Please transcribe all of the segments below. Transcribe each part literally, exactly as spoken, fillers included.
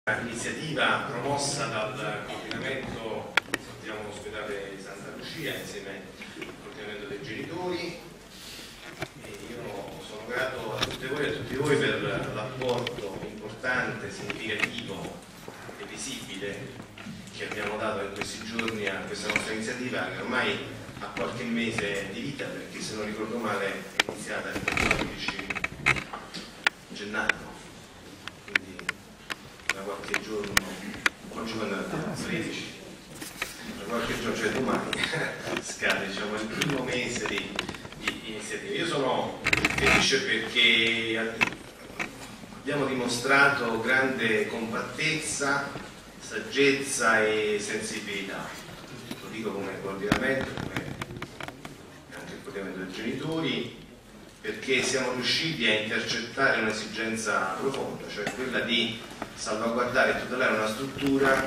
Iniziativa promossa dal coordinamento Salutiamo l'ospedale di Santa Lucia insieme al coordinamento dei genitori, e io sono grato a tutte voi e a tutti voi per l'apporto importante, significativo e visibile che abbiamo dato in questi giorni a questa nostra iniziativa, che ormai ha qualche mese di vita, perché se non ricordo male è iniziata il quattordici gennaio, da qualche giorno, oggi quando è tredici, da qualche giorno, cioè domani, scade diciamo, il primo mese di, di iniziativa. Io sono felice perché abbiamo dimostrato grande compattezza, saggezza e sensibilità. Lo dico come coordinamento, come anche il coordinamento dei genitori, perché siamo riusciti a intercettare un'esigenza profonda, cioè quella di salvaguardare e tutelare una struttura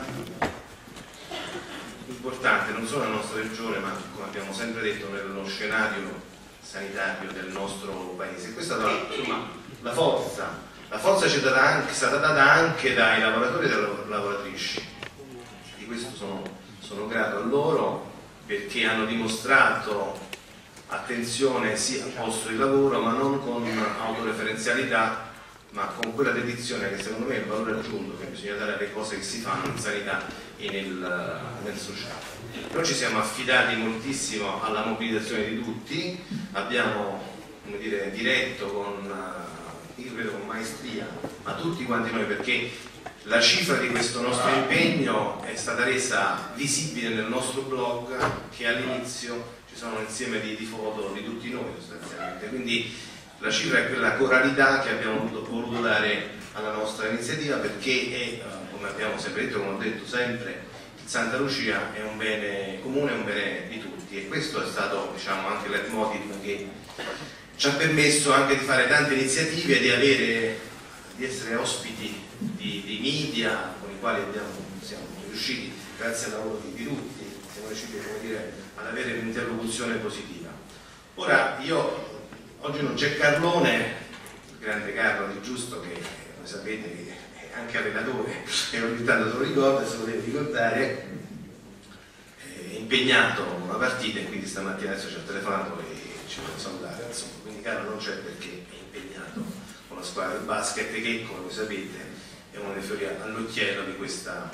importante non solo nella nostra regione, ma come abbiamo sempre detto nello scenario sanitario del nostro paese. Questa è stata insomma, la forza, la forza ci è stata, anche, è stata data anche dai lavoratori e dalle lavoratrici. Di questo sono, sono grato a loro, perché hanno dimostrato attenzione sì al posto di lavoro, ma non con autoreferenzialità, ma con quella dedizione che secondo me è il valore aggiunto che bisogna dare alle cose che si fanno in sanità e nel, nel sociale. Noi ci siamo affidati moltissimo alla mobilitazione di tutti, abbiamo come dire, diretto con, io credo con maestria, ma tutti quanti noi, perché la cifra di questo nostro impegno è stata resa visibile nel nostro blog, che all'inizio ci sono un insieme di, di foto di tutti noi sostanzialmente, quindi la cifra è quella coralità che abbiamo voluto, voluto dare alla nostra iniziativa, perché è, come abbiamo sempre detto, come ho detto sempre, Santa Lucia è un bene comune, è un bene di tutti, e questo è stato diciamo, anche il leitmotiv che ci ha permesso anche di fare tante iniziative, di, avere, di essere ospiti di, di media con i quali abbiamo, siamo riusciti, grazie al lavoro di, di tutti, siamo riusciti come dire, ad avere un'interlocuzione positiva. Ora io oggi non c'è Carlone, il grande Carlo Di Giusto, che voi sapete che è anche allenatore e ogni tanto se lo ricorda, se lo deve ricordare, è impegnato con una partita, e quindi stamattina adesso ci ha telefonato e ci vuole salutare, insomma. Quindi Carlo non c'è perché è impegnato con la squadra del basket, che come voi sapete è uno dei fiori all'occhiello di questa,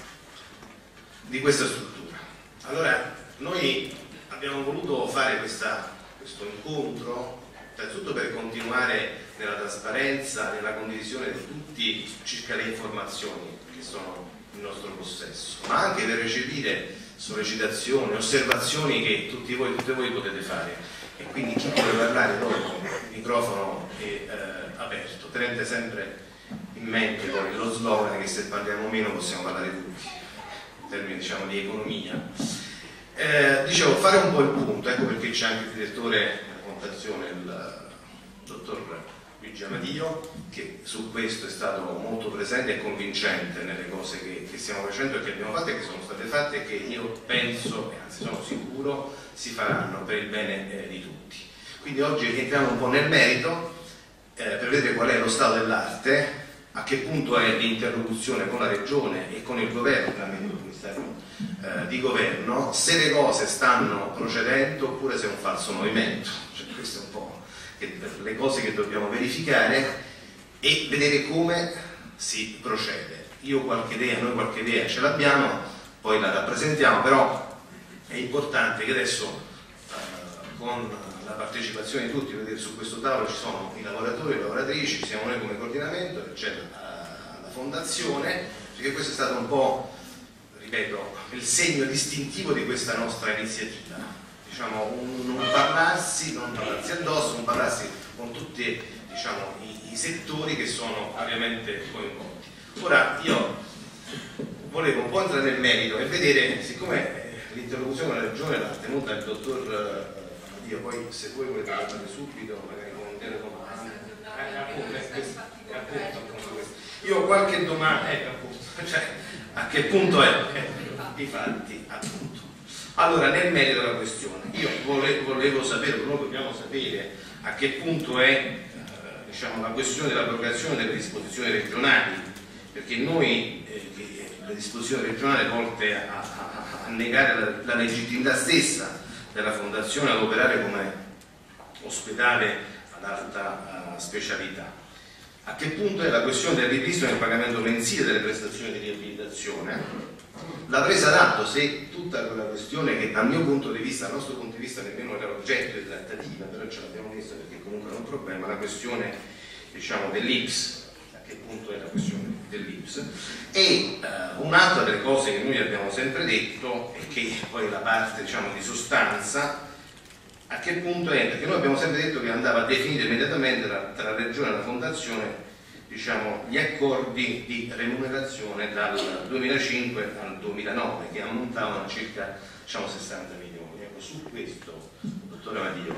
di questa struttura. Allora noi abbiamo voluto fare questa, questo incontro innanzitutto per continuare nella trasparenza, nella condivisione di tutti circa le informazioni che sono in nostro possesso, ma anche per recepire sollecitazioni, osservazioni che tutti voi, tutte voi potete fare, e quindi chi vuole parlare dopo, il microfono è eh, aperto, tenete sempre in mente poi lo slogan che se parliamo meno possiamo parlare tutti, in termini diciamo di economia. Eh, dicevo, fare un po' il punto, ecco perché c'è anche il direttore il dottor Luigi Amadio, che su questo è stato molto presente e convincente nelle cose che, che stiamo facendo e che abbiamo fatto e che sono state fatte, e che io penso, e anzi sono sicuro, si faranno per il bene eh, di tutti. Quindi oggi entriamo un po' nel merito eh, per vedere qual è lo stato dell'arte, a che punto è l'interlocuzione con la regione e con il governo, tramite il Ministero eh, di governo, se le cose stanno procedendo oppure se è un falso movimento. Cioè, queste sono un po' che, le cose che dobbiamo verificare e vedere come si procede. Io qualche idea, noi qualche idea ce l'abbiamo, poi la rappresentiamo, però è importante che adesso eh, con la partecipazione di tutti, vedete su questo tavolo ci sono i lavoratori e le lavoratrici, siamo noi come coordinamento, c'è la, la fondazione, perché questo è stato un po', ripeto, il segno distintivo di questa nostra iniziativa, diciamo un non parlarsi, non parlarsi addosso, non parlarsi con tutti diciamo, i, i settori che sono ovviamente coinvolti. Ora io volevo un po' entrare nel merito e vedere, siccome l'interlocuzione con la regione l'ha tenuta il dottor Io, poi se voi volete parlare subito, magari con un telecomando, eh, appunto, eh, questo, appunto, appunto questo. Io ho qualche domanda, eh, appunto, cioè, a che punto è? Eh, infatti, appunto. Allora, nel merito della questione, io volevo, volevo sapere, noi dobbiamo sapere a che punto è eh, diciamo, la questione dell'abrogazione delle disposizioni regionali, perché noi eh, che le disposizioni regionali volte a, a, a negare la, la legittimità stessa della fondazione ad operare come ospedale ad alta uh, specialità. A che punto è la questione del ripristino del pagamento mensile delle prestazioni di riabilitazione? La presa d'atto, se tutta quella questione che dal mio punto di vista, dal nostro punto di vista nemmeno era oggetto di trattativa, però ce l'abbiamo messo perché comunque è un problema, la questione, diciamo, dell'I N P S, a che punto è la questione dell'I N P S, e uh, un'altra delle cose che noi abbiamo sempre detto e che poi la parte, diciamo, di sostanza, a che punto è, perché noi abbiamo sempre detto che andava definito immediatamente tra, tra la regione e la fondazione, diciamo, gli accordi di remunerazione dal duemilacinque al duemilanove che ammontavano a circa, diciamo, sessanta milioni. Ecco, su questo, dottore Madio,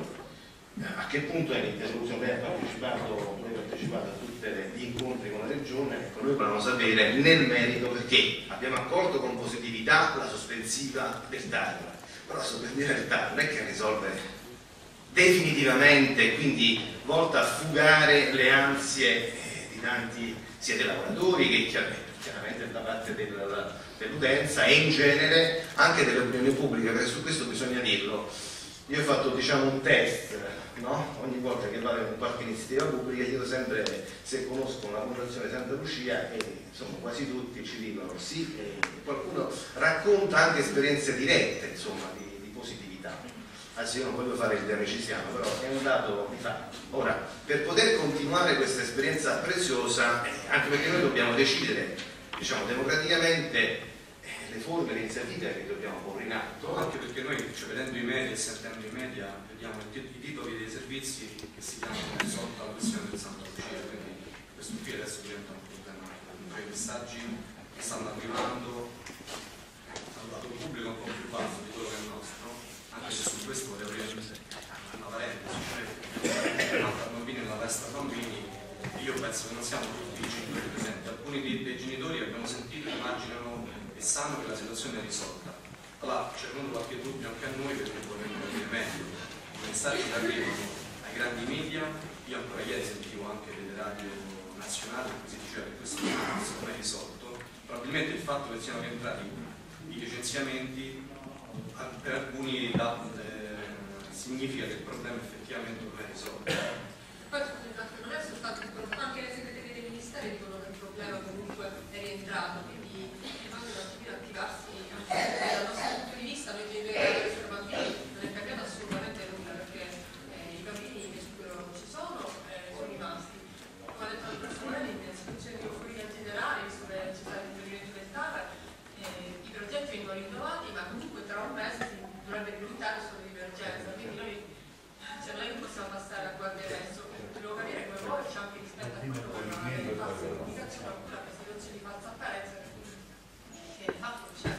a che punto è l'interlocuzione? Lei ha partecipato, lei ha partecipato a tutti gli incontri con la regione, ecco, noi volevamo sapere nel merito, perché abbiamo accolto con positività la sospensiva del T A R, però la sospensiva del T A R non è che risolve definitivamente, quindi volta a fugare le ansie di tanti, sia dei lavoratori che chiaramente da parte dell'utenza e in genere anche dell'opinione pubblica, perché su questo bisogna dirlo. Io ho fatto, diciamo, un test, no? Ogni volta che vado in qualche iniziativa pubblica chiedo sempre se conoscono la Fondazione Santa Lucia e insomma quasi tutti ci dicono sì, e qualcuno racconta anche esperienze dirette, insomma, di, di positività. Adesso io non voglio fare il deamicisiano, però è un dato di fatto. Ora, per poter continuare questa esperienza preziosa, eh, anche perché noi dobbiamo decidere, diciamo, democraticamente eh, le forme, le iniziative che dobbiamo porre in atto. Anche perché noi, cioè, vedendo i media e sentendo i media, vediamo i, i titoli dei servizi che si chiamano risolta la questione del Santa Lucia, quindi questo qui adesso diventa un problema. I messaggi che stanno arrivando dal lato pubblico un po' più basso di quello che è il nostro, anche se su questo vorrei aprire una parentesi, cioè un'altra bambini nella testa bambini. Io penso che non siamo tutti i genitori presenti, alcuni dei, dei genitori abbiamo sentito, immaginano e sanno che la situazione è risolta. Allora c'è venuto qualche dubbio anche a noi perché vorremmo capire meglio. I messaggi che arrivano ai grandi media, io ancora ieri sentivo anche delle radio nazionali in cui si diceva che questo non è risolto. Probabilmente il fatto che siano rientrati i licenziamenti per alcuni da, eh, significa che il problema effettivamente non è risolto. Poi non è soltanto il problema, anche le segreterie dei ministeri dicono che il problema comunque è rientrato, quindi bisogna un attimino attivarsi anche dal nostro punto di vista. Noi genitori questi bambini non è cambiato assolutamente nulla, perché eh, i bambini che subito ci sono eh, sono rimasti. Come ha detto la professora Morelli, nelle situazioni di euforia generale, visto che ci sarà il intervento del T A R, eh, i progetti vengono rinnovati, ma comunque tra un mese si dovrebbe risultare solo divergenza, quindi noi, cioè, noi non possiamo passare a guardia adesso. Devo capire come muoverci anche rispetto a quello che è falsa comunicazione oppure a questa situazione di falsa apparenza che di fatto c'è.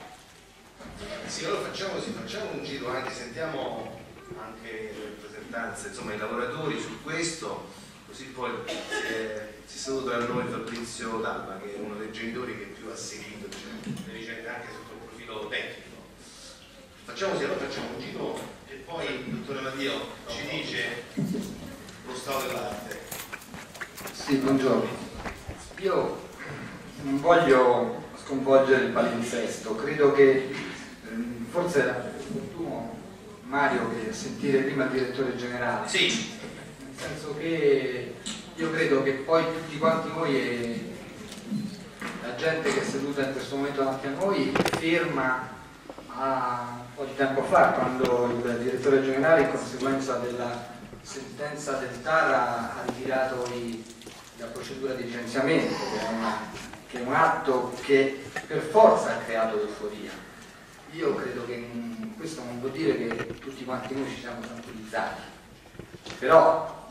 Sì, allora facciamo così, facciamo un giro anche, sentiamo anche le rappresentanze, insomma i lavoratori su questo, così poi eh, si saluta tra noi Fabrizio D'Alba, che è uno dei genitori che più ha seguito, diciamo, le vicende anche sotto il profilo tecnico. Facciamo così, allora facciamo un giro e poi il dottore Matteo ci dice lo stato dell'arte. Sì, buongiorno. Io non voglio sconvolgere il palinsesto, credo che ehm, forse era opportuno, Mario, che sentire prima il direttore generale. Sì. Nel senso che io credo che poi tutti quanti noi e la gente che è seduta in questo momento davanti a noi ferma a un po' di tempo fa, quando il direttore generale, in conseguenza della sentenza del T A R, ha ritirato i, la procedura di licenziamento, che è, una, che è un atto che per forza ha creato euforia. Io credo che mh, questo non vuol dire che tutti quanti noi ci siamo tranquillizzati, però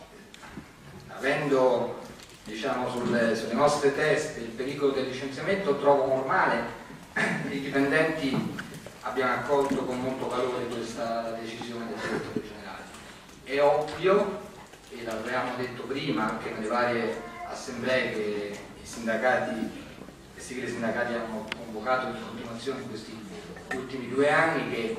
avendo, diciamo, sulle, sulle nostre teste il pericolo del licenziamento, trovo normale che i dipendenti abbiano accolto con molto valore questa decisione del direttore generale. È ovvio, e l'avevamo detto prima anche nelle varie assemblee che i sindacati, le sigle sindacati hanno convocato in continuazione in questi ultimi due anni, che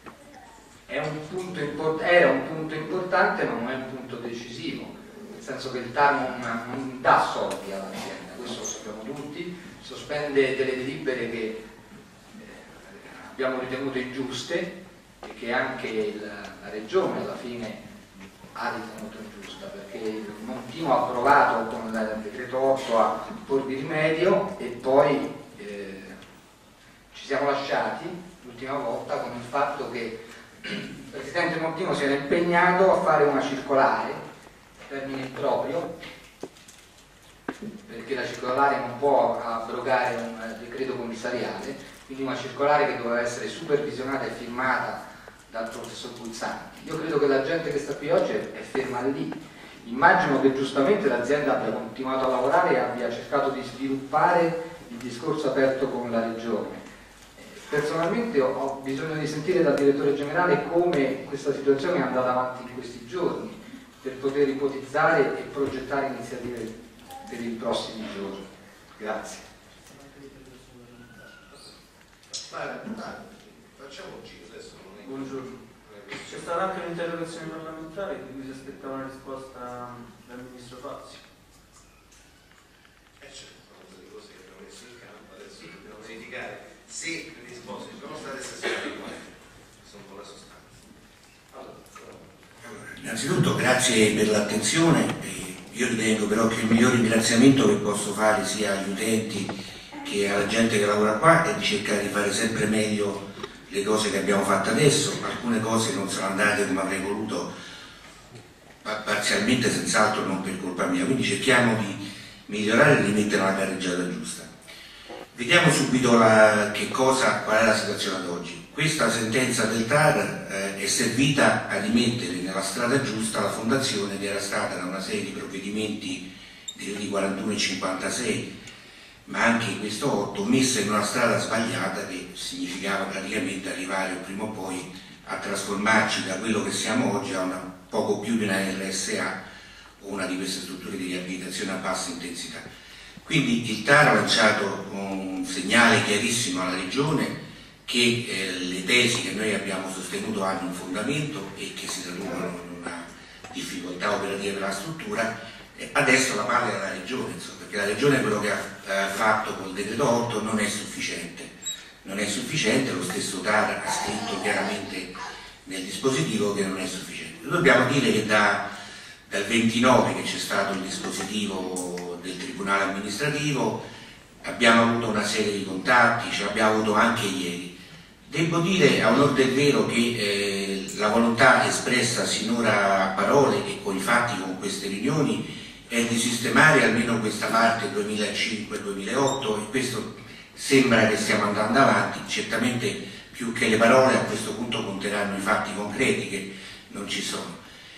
è un punto import- era un punto importante ma non è un punto decisivo, nel senso che il T A R non, non dà soldi all'azienda, questo lo sappiamo tutti, ci sospende delle delibere che eh, abbiamo ritenuto ingiuste e che anche il, la Regione alla fine ha ritenuto ingiusta, perché il Montino ha provato con il decreto otto a porvi rimedio e poi eh, ci siamo lasciati l'ultima volta con il fatto che il Presidente Montino si era impegnato a fare una circolare, termine proprio, perché la circolare non può abrogare un decreto commissariale, quindi una circolare che doveva essere supervisionata e firmata dal professor Pulsanti. Io credo che la gente che sta qui oggi è ferma lì. Immagino che giustamente l'azienda abbia continuato a lavorare e abbia cercato di sviluppare il discorso aperto con la Regione. Personalmente ho bisogno di sentire dal direttore generale come questa situazione è andata avanti in questi giorni per poter ipotizzare e progettare iniziative per i prossimi giorni. Grazie. Facciamo un giro adesso. Non è... Buongiorno. C'è stata anche un'interrogazione parlamentare di cui si aspetta una risposta dal Ministro Fazio. Eh certo, una cosa di cose che abbiamo messo in campo, adesso dobbiamo verificare se le risposte sono state sessuali, sono con la sostanza. Allora, allora, innanzitutto grazie per l'attenzione. Io ritengo però che il miglior ringraziamento che posso fare sia agli utenti che alla gente che lavora qua è di cercare di fare sempre meglio le cose che abbiamo fatto adesso. Alcune cose non sono andate come avrei voluto, parzialmente senz'altro non per colpa mia, quindi cerchiamo di migliorare e rimettere la carreggiata giusta. Vediamo subito la, che cosa, qual è la situazione ad oggi. Questa sentenza del T A R eh, è servita a rimettere nella strada giusta la fondazione che era stata da una serie di provvedimenti di quarantuno e cinquantasei, ma anche in questo otto, messa in una strada sbagliata che significava praticamente arrivare prima o poi a trasformarci da quello che siamo oggi a una, poco più di una R S A o una di queste strutture di riabilitazione a bassa intensità. Quindi il T A R ha lanciato un segnale chiarissimo alla Regione che eh, le tesi che noi abbiamo sostenuto hanno un fondamento e che si traducono in una difficoltà operativa per la struttura. E adesso la palla è alla Regione, insomma, perché la Regione quello che ha eh, fatto col decreto otto non è sufficiente. Non è sufficiente, lo stesso T A R ha scritto chiaramente nel dispositivo che non è sufficiente. Dobbiamo dire che da, dal ventinove che c'è stato il dispositivo del Tribunale amministrativo abbiamo avuto una serie di contatti, ce l'abbiamo avuto anche ieri. Devo dire a onor del vero che eh, la volontà espressa sinora a parole e con i fatti con queste riunioni è di sistemare almeno questa parte duemilacinque duemilaotto e questo sembra che stiamo andando avanti. Certamente più che le parole a questo punto conteranno i fatti concreti che non ci sono.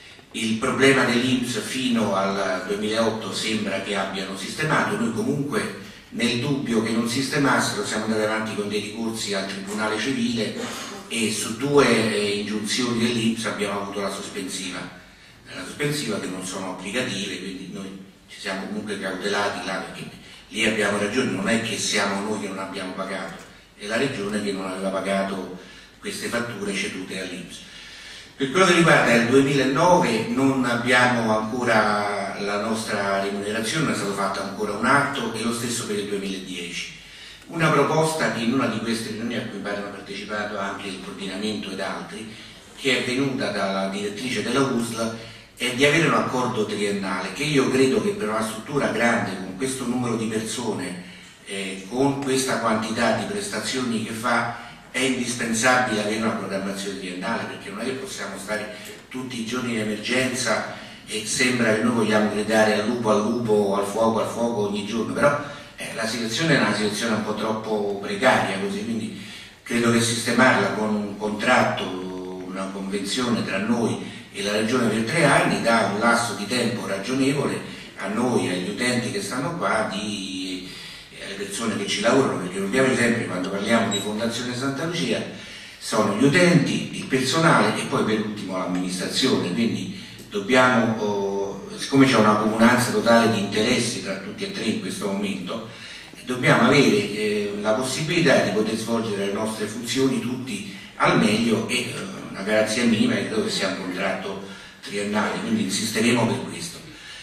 Il problema dell'I N P S fino al duemilaotto sembra che abbiano sistemato, noi comunque nel dubbio che non sistemassero siamo andati avanti con dei ricorsi al Tribunale Civile e su due ingiunzioni dell'I N P S abbiamo avuto la sospensiva, la sospensiva che non sono applicative, quindi noi ci siamo comunque cautelati là perché lì abbiamo ragione, non è che siamo noi che non abbiamo pagato, è la Regione che non aveva pagato queste fatture cedute all'I N P S. Per quello che riguarda il duemilanove non abbiamo ancora la nostra remunerazione, non è stato fatto ancora un atto e lo stesso per il duemiladieci. Una proposta che in una di queste riunioni a cui pare hanno partecipato anche il coordinamento ed altri, che è venuta dalla direttrice della U S L, è di avere un accordo triennale che io credo che per una struttura grande con questo numero di persone, eh, con questa quantità di prestazioni che fa, è indispensabile avere una programmazione triennale, perché non è che possiamo stare tutti i giorni in emergenza e sembra che noi vogliamo gridare al lupo al lupo o al fuoco al fuoco ogni giorno, però eh, la situazione è una situazione un po' troppo precaria così, quindi credo che sistemarla con un contratto, una convenzione tra noi e la Regione per tre anni dà un lasso di tempo ragionevole a noi, agli utenti che stanno qua, di alle persone che ci lavorano, perché dobbiamo sempre, quando parliamo di Fondazione Santa Lucia, sono gli utenti, il personale e poi per ultimo l'amministrazione, quindi dobbiamo, oh, siccome c'è una comunanza totale di interessi tra tutti e tre in questo momento, dobbiamo avere eh, la possibilità di poter svolgere le nostre funzioni tutti al meglio e eh, una garanzia minima che credo che sia un contratto triennale, quindi insisteremo per questo.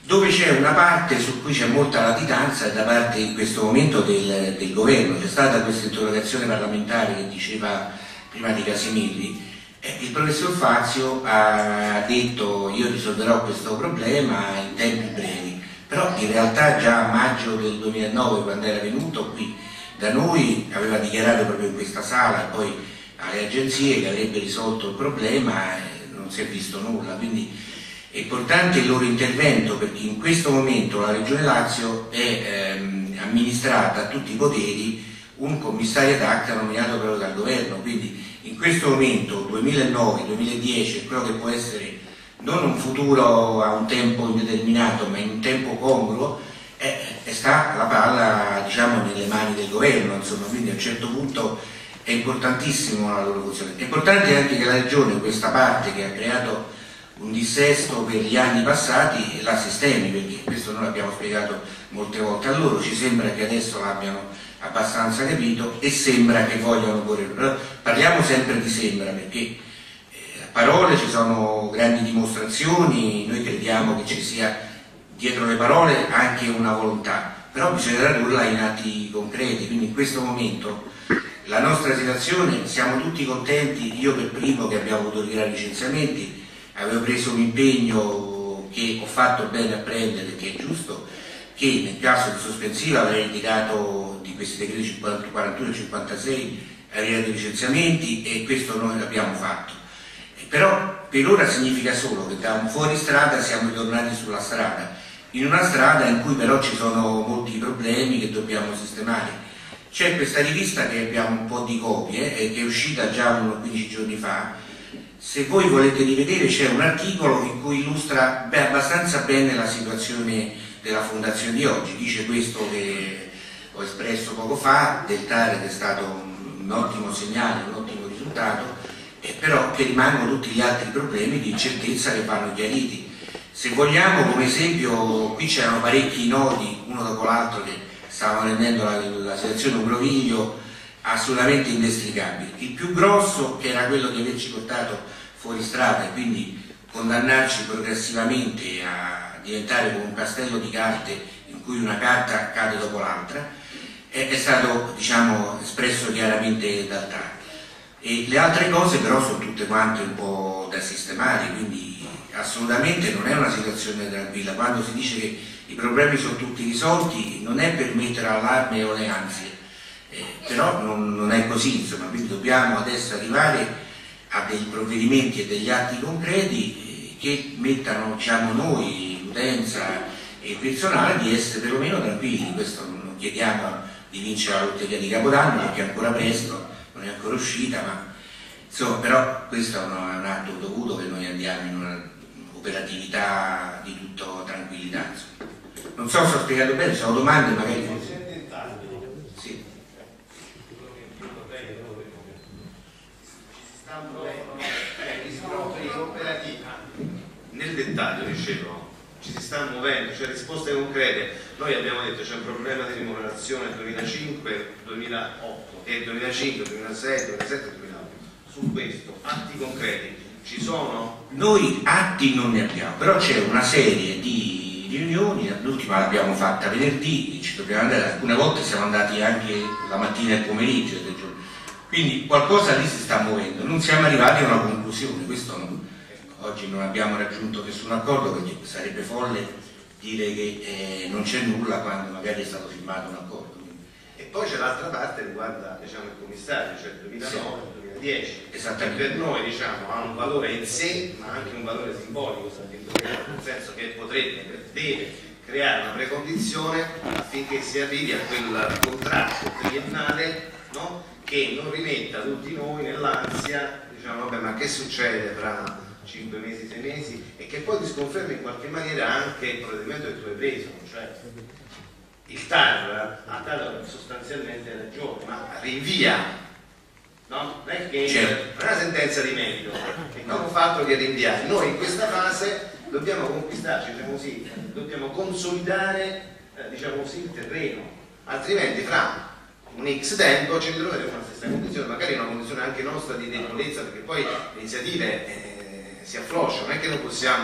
dove c'è una parte su cui c'è molta latitanza da parte in questo momento del, del governo. C'è stata questa interrogazione parlamentare che diceva prima di Casimiri, eh, il professor Fazio ha detto io risolverò questo problema in tempi brevi, però in realtà già a maggio del duemilanove, quando era venuto qui da noi, aveva dichiarato proprio in questa sala e poi alle agenzie che avrebbe risolto il problema e non si è visto nulla. Quindi è importante il loro intervento, perché in questo momento la Regione Lazio è ehm, amministrata a tutti i poteri un commissario ad acta nominato proprio dal governo, quindi in questo momento duemilanove duemiladieci è quello che può essere non un futuro a un tempo indeterminato ma in un tempo congruo, e eh, sta la palla, diciamo, nelle mani del governo, insomma. Quindi a un certo punto è importantissimo la loro funzione. È importante anche che la Regione, questa parte che ha creato un dissesto per gli anni passati, la sistemi, perché questo noi l'abbiamo spiegato molte volte a loro. Ci sembra che adesso l'abbiano abbastanza capito e sembra che vogliano correre. Parliamo sempre di sembra, perché eh, a parole ci sono grandi dimostrazioni, noi crediamo che ci sia dietro le parole anche una volontà, però bisogna tradurla in atti concreti. Quindi in questo momento la nostra situazione, siamo tutti contenti, io per primo che abbiamo potuto ritirare i licenziamenti, avevo preso un impegno che ho fatto bene a prendere, che è giusto, che nel caso di sospensiva avrei ritirato di questi decreti quarantuno e cinquantasei, avrei ritirato i licenziamenti, e questo noi l'abbiamo fatto. E però per ora significa solo che da un fuoristrada siamo ritornati sulla strada, in una strada in cui però ci sono molti problemi che dobbiamo sistemare. C'è questa rivista che abbiamo un po' di copie e che è uscita già quindici giorni fa. Se voi volete rivedere, c'è un articolo in cui illustra beh, abbastanza bene la situazione della fondazione di oggi. Dice questo che ho espresso poco fa del T A R, che è stato un, un ottimo segnale, un ottimo risultato, eh, però che rimangono tutti gli altri problemi di incertezza che vanno chiariti. Se vogliamo, come esempio, qui c'erano parecchi nodi uno dopo l'altro che stavano rendendo la, la situazione un groviglio assolutamente indestricabile. Il più grosso era quello di averci portato fuori strada e quindi condannarci progressivamente a diventare come un castello di carte in cui una carta cade dopo l'altra, è, è stato, diciamo, espresso chiaramente dal T A R. E le altre cose però sono tutte quante un po' da sistemare, quindi assolutamente non è una situazione tranquilla. Quando si dice che i problemi sono tutti risolti non è per mettere allarme o le ansie, eh, però non, non è così, insomma. Quindi dobbiamo adesso arrivare a dei provvedimenti e degli atti concreti eh, che mettano, diciamo, noi, l'utenza e il personale, di essere perlomeno tranquilli. Questo non chiediamo di vincere la lotteria di Capodanno perché è ancora presto, non è ancora uscita, ma insomma, però questo è un, è un atto dovuto che noi andiamo in una operatività di tutta tranquillità, insomma. Non so se ho spiegato bene, se ho domande magari. Sì. Nel dettaglio, dicevo, ci si sta muovendo, cioè risposte concrete. Noi abbiamo detto c'è un problema di remunerazione duemilacinque duemilaotto e duemilacinque duemilasei duemilasette duemilaotto. Su questo, atti concreti ci sono? Noi atti non ne abbiamo, però c'è una serie di riunioni, l'ultima l'abbiamo fatta venerdì, ci dobbiamo andare, alcune volte siamo andati anche la mattina e il pomeriggio del giorno. Quindi qualcosa lì si sta muovendo, non siamo arrivati a una conclusione, questo non, oggi non abbiamo raggiunto nessun accordo, perché sarebbe folle dire che eh, non c'è nulla quando magari è stato firmato un accordo. E poi c'è l'altra parte che riguarda, diciamo, il commissario, cioè il duemilanove duemiladieci, Esattamente. per noi, diciamo, ha un valore in sé ma anche un valore simbolico, nel senso che potrebbe, deve creare una precondizione affinché si arrivi a quel contratto triennale, no? Che non rimetta tutti noi nell'ansia, diciamo, vabbè, ma che succede tra cinque mesi, sei mesi, e che poi ti sconferma in qualche maniera anche il provvedimento che tu hai preso, cioè il T A R ha dato sostanzialmente ragione, ma rinvia, no? Non è che certo. non è una sentenza di merito, è no. Un fatto che rinviare. Noi in questa fase dobbiamo conquistarci, diciamo così, dobbiamo consolidare, eh, diciamo così, il terreno, altrimenti fra un X tempo ci ritroveremo nella stessa condizione, magari una condizione anche nostra di debolezza, perché poi le iniziative eh, si afflosciano, non è che non possiamo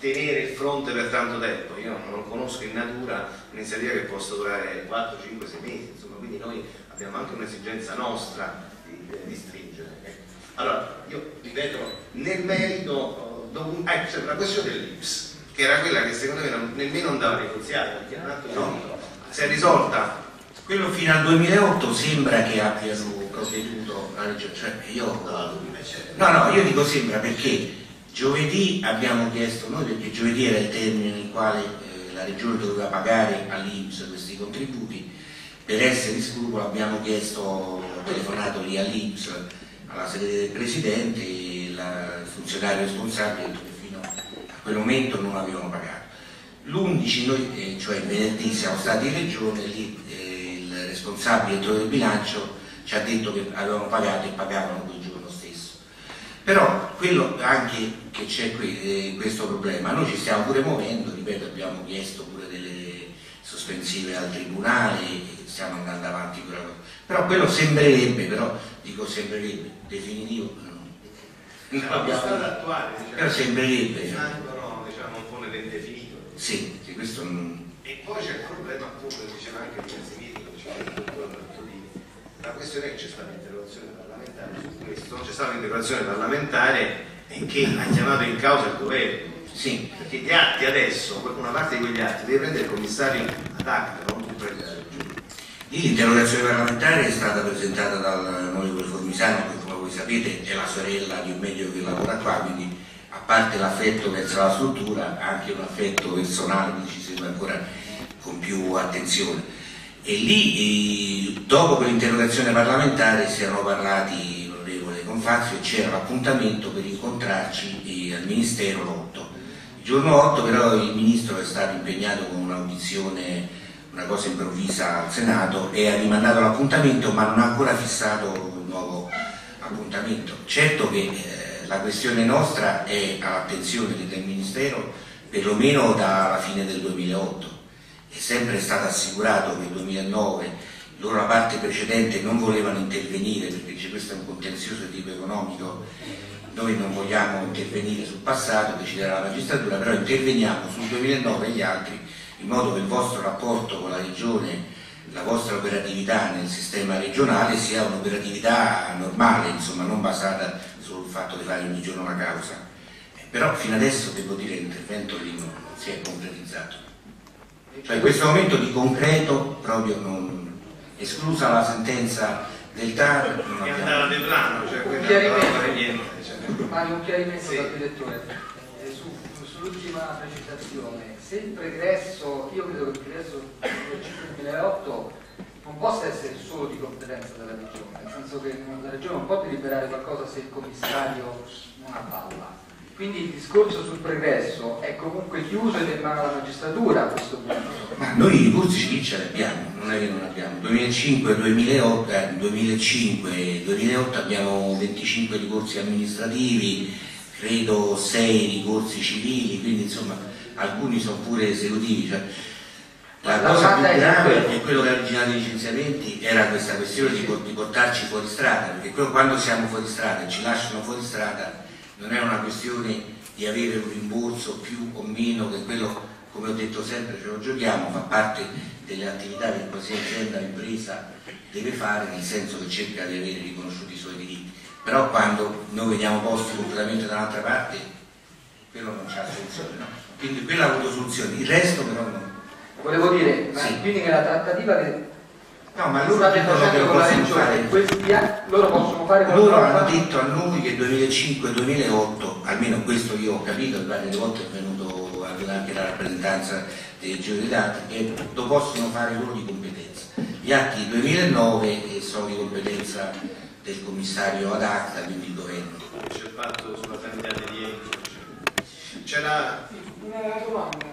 tenere il fronte per tanto tempo. Io non conosco in natura un'iniziativa che possa durare quattro, cinque, sei mesi, insomma, quindi noi abbiamo anche un'esigenza nostra di, di stringere. Allora, io ripeto, nel merito, uh, eh, c'è la questione dell'I N P S, che era quella che secondo me non, nemmeno andava negoziata, perché un atto no, si è risolta. Quello fino al duemilaotto sembra che abbiano provveduto la Regione, cioè io, no, no, io dico sembra perché giovedì abbiamo chiesto noi, perché giovedì era il termine nel quale eh, la Regione doveva pagare all'I N P S questi contributi. Per essere di scrupolo abbiamo chiesto, telefonato lì all'I N P S, alla sede del Presidente, e il funzionario responsabile ha detto che fino a quel momento non avevano pagato. L'undici, noi, eh, cioè venerdì, siamo stati in Regione, lì eh, il responsabile del bilancio ci ha detto che avevano pagato e pagavano quel giorno stesso. Però quello anche che c'è qui, eh, questo problema, noi ci stiamo pure muovendo, ripeto, abbiamo chiesto pure delle sospensive al Tribunale, stiamo andando avanti con la cosa. Però quello sembrerebbe, però dico sembrerebbe, definitivo, no, No, lo stato attuale, diciamo, però sembrerebbe, rimangono, diciamo, un po' nell'indefinito. sì, sì, questo non... E poi c'è il problema, appunto, che diceva anche il Consiglio, diceva il dottor Martolini, la questione è che c'è stata un'interrogazione parlamentare su questo, c'è stata un'interrogazione parlamentare che ha chiamato in causa il governo. Sì. Perché gli atti adesso, una parte di quegli atti deve prendere il commissario ad acta, non tu prendi la Regione. L'interrogazione parlamentare è stata presentata dall'onorevole Formisano, che come voi sapete è la sorella di un medico che lavora qua, quindi a parte l'affetto verso la struttura, anche un affetto personale, quindi ci segue ancora con più attenzione. E lì, dopo quell'interrogazione parlamentare, si erano parlati l'onorevole Confazio e c'era l'appuntamento per incontrarci al Ministero l'otto. Il giorno otto però il Ministro è stato impegnato con un'audizione, una cosa improvvisa al Senato, e ha rimandato l'appuntamento, ma non ha ancora fissato il nuovo appuntamento. Certo che eh, la questione nostra è all'attenzione del Ministero perlomeno dalla fine del duemilaotto. È sempre stato assicurato che nel duemilanove loro, la parte precedente, non volevano intervenire perché c'è questo è un contenzioso di tipo economico. Noi non vogliamo intervenire sul passato, deciderà la magistratura, però interveniamo sul duemilanove e gli altri, in modo che il vostro rapporto con la Regione, la vostra operatività nel sistema regionale sia un'operatività normale, insomma, non basata sul fatto di fare ogni giorno una causa. Eh, però fino adesso devo dire che l'intervento lì non si è concretizzato. Cioè in questo momento di concreto, proprio non, esclusa la sentenza del T A R, non Che abbiamo... andava di plano, cioè quella chiarimento. non fare niente. Cioè. Mario, un chiarimento Sì. dal direttore. Eh, su, sull'ultima precisazione, se il pregresso, io credo che il pregresso del duemilaotto non possa essere solo di competenza della Regione, nel senso che la Regione non può deliberare qualcosa se il commissario non avvalla. Quindi il discorso sul pregresso è comunque chiuso ed è in mano alla magistratura a questo punto. Ma noi i ricorsi civili ce li abbiamo, non è che non abbiamo. duemilacinque, duemilaotto, eh, duemilacinque e duemilaotto abbiamo venticinque ricorsi amministrativi, credo sei ricorsi civili, quindi insomma alcuni sono pure esecutivi. Cioè, la La cosa più domanda è grave quello. è quello che ha originato i licenziamenti era questa questione di, di portarci fuori strada, perché quello, quando siamo fuori strada e ci lasciano fuori strada non è una questione di avere un rimborso più o meno, che quello, come ho detto sempre, ce lo giochiamo, fa parte delle attività che qualsiasi azienda o impresa deve fare, nel senso che cerca di avere riconosciuti i suoi diritti. Però quando noi veniamo posti completamente da un'altra parte, quello non c'ha soluzione, no? Quindi quello ha avuto soluzione, il resto però no. Volevo dire, ma Sì. quindi nella trattativa che No, ma loro state dicono che facendo lo con la possono Regione, fare. questi a- loro possono fare Loro qualcosa? hanno detto a noi che duemilacinque duemilaotto, almeno questo io ho capito, e varie volte è venuto anche la rappresentanza dei giuri dati, che lo possono fare loro di competenza. Gli atti del duemilanove sono di competenza del commissario ad acta, quindi il governo. C'è il fatto sulla sanità di rientro. C'era Una domanda.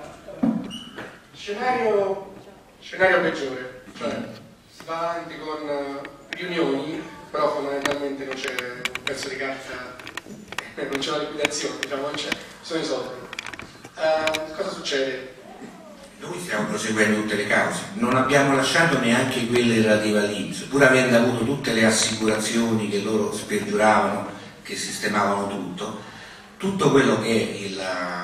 Scenario, scenario peggiore, cioè si va avanti con eh, riunioni, però fondamentalmente non c'è un pezzo di carta, non c'è la liquidazione, diciamo, non c'è, sono i soldi. Eh, cosa succede? Noi stiamo proseguendo tutte le cause, non abbiamo lasciato neanche quelle relative all'I N P S, pur avendo avuto tutte le assicurazioni che loro spergiuravano, che sistemavano tutto, tutto quello che è la questione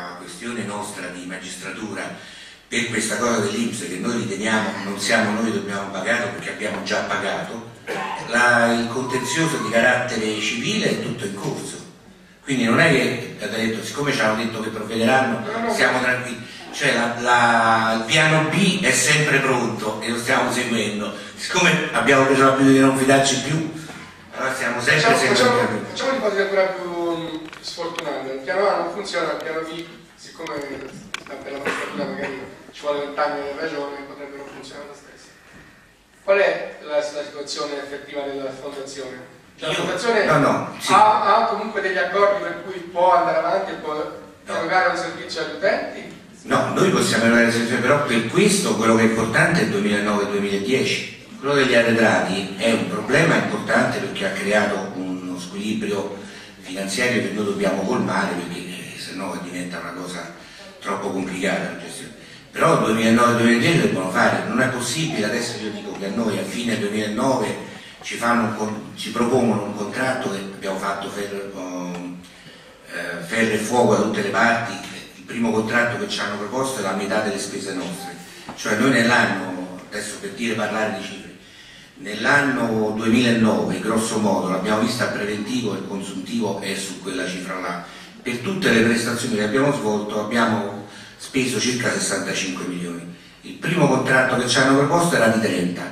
l'associazione nostra di magistratura per questa cosa dell'I N P S, che noi riteniamo non siamo noi che dobbiamo pagare perché abbiamo già pagato, la, il contenzioso di carattere civile è tutto in corso. Quindi non è che ha detto, siccome ci hanno detto che provvederanno, siamo tranquilli. Cioè la, la, il piano B è sempre pronto e lo stiamo seguendo. Siccome abbiamo preso l'abitudine di non fidarci più, allora stiamo sempre facciamo, seguendo. facciamo, facciamo un'ipotesi ancora più sfortunata. Il piano A non funziona, il piano B, siccome sta per la magistratura magari ci vuole vent'anni di ragione, potrebbe non funzionare lo stesso. Qual è la, la situazione effettiva della fondazione? Cioè, la fondazione no, no, sì. ha, ha comunque degli accordi per cui può andare avanti e può erogare un servizio agli utenti? No, noi possiamo erogare il servizio, però per questo quello che è importante è il duemilanove duemiladieci. Quello degli arretrati è un problema importante perché ha creato uno squilibrio finanziario che noi dobbiamo colmare, perché eh, se no diventa una cosa troppo complicata la gestione. Però il duemilanove duemiladieci lo devono fare, non è possibile. Adesso io dico che a noi a fine duemilanove ci, fanno un, ci propongono un contratto che abbiamo fatto ferro, um, eh, ferro e fuoco da tutte le parti. Il primo contratto che ci hanno proposto è la metà delle spese nostre, cioè noi nell'anno, adesso per dire parlare di cifre, nell'anno duemilanove grosso modo l'abbiamo vista a preventivo e il consuntivo è su quella cifra là. Per tutte le prestazioni che abbiamo svolto abbiamo speso circa sessantacinque milioni. Il primo contratto che ci hanno proposto era di trenta.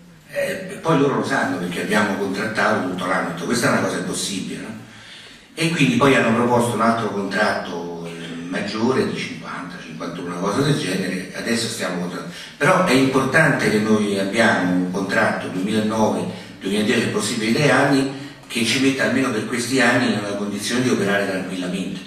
Eh, poi loro lo sanno perché abbiamo contrattato tutto l'anno, questa è una cosa impossibile, no? E quindi poi hanno proposto un altro contratto eh, maggiore di cinquanta cinquantuno, una cosa del genere. Adesso stiamo contrattando, però è importante che noi abbiamo un contratto duemilanove duemiladieci, è possibile tre anni, che ci metta almeno per questi anni nella condizione di operare tranquillamente.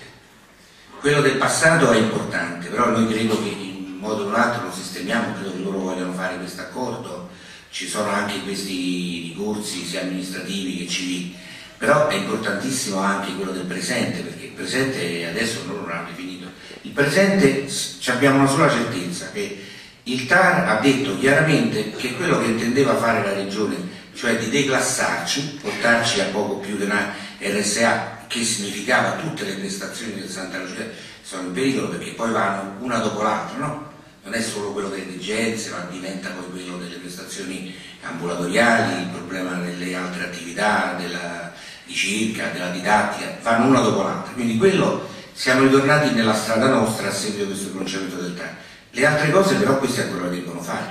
Quello del passato è importante, però noi credo che in un modo o in un altro lo sistemiamo, credo che loro vogliano fare questo accordo. Ci sono anche questi ricorsi sia amministrativi che civili, però è importantissimo anche quello del presente, perché il presente adesso loro non hanno definito. Il presente abbiamo una sola certezza, che il T A R ha detto chiaramente che quello che intendeva fare la Regione, cioè di declassarci, portarci a poco più di una R S A, che significava tutte le prestazioni del Santa Lucia, sono in pericolo perché poi vanno una dopo l'altra, no? Non è solo quello delle indigenze, ma diventa poi quello delle prestazioni ambulatoriali, il problema delle altre attività, della ricerca, della didattica, vanno una dopo l'altra. Quindi quello, siamo ritornati nella strada nostra a seguito di questo pronunciamento del T A R. Le altre cose però questi ancora devono fare.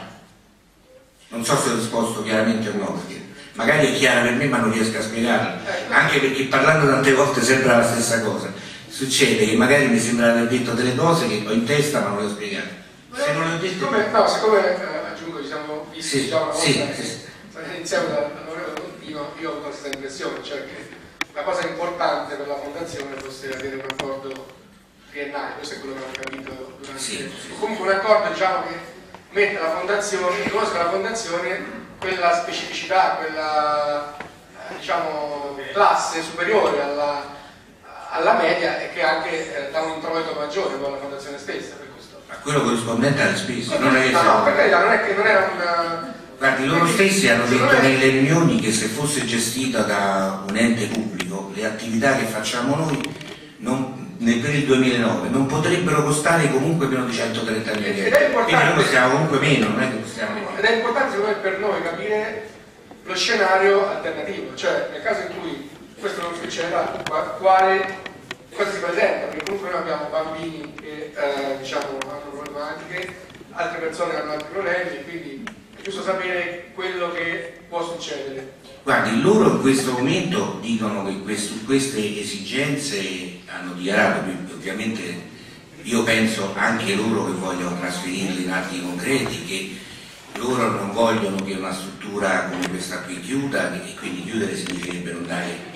Non so se ho risposto chiaramente o no, perché magari è chiara per me ma non riesco a spiegarla, anche perché parlando tante volte sembra la stessa cosa. Succede che magari mi sembra di aver detto delle cose che ho in testa ma non le ho spiegate. Se non le ho detto... Siccome, no, siccome eh, aggiungo, ci siamo visti sì, già una volta, sì, che sì. iniziamo dall'onorevole Contino, io ho avuto questa impressione, cioè che la cosa importante per la fondazione fosse avere un accordo triennale, questo è quello che ho capito durante sì, il... sì. Comunque un accordo, diciamo, che mette la fondazione, riconosca la fondazione quella specificità, quella eh, diciamo classe superiore alla, alla media e che anche eh, dà un introito maggiore con la fondazione stessa. Ma quello corrispondente alle spese, non è che no, no, per carità, non è che non era una... Guardi, loro stessi hanno detto nelle riunioni che se fosse gestita da un ente pubblico le attività che facciamo noi non, per il duemilanove non potrebbero costare comunque meno di centotrenta milioni. Quindi noi costiamo comunque meno, non è che costiamo. Ed è importante secondo me per noi capire lo scenario alternativo, cioè nel caso in cui questo non succederà, quale cosa si presenta, perché comunque noi abbiamo bambini che eh, diciamo, hanno problematiche, altre persone hanno altri problemi, quindi è giusto sapere quello che può succedere. Guardi, loro in questo momento dicono che questo, queste esigenze hanno dichiarato, ovviamente io penso anche loro che vogliono trasferirle in atti concreti, che loro non vogliono che una struttura come questa qui chiuda, e quindi chiudere significherebbe non dare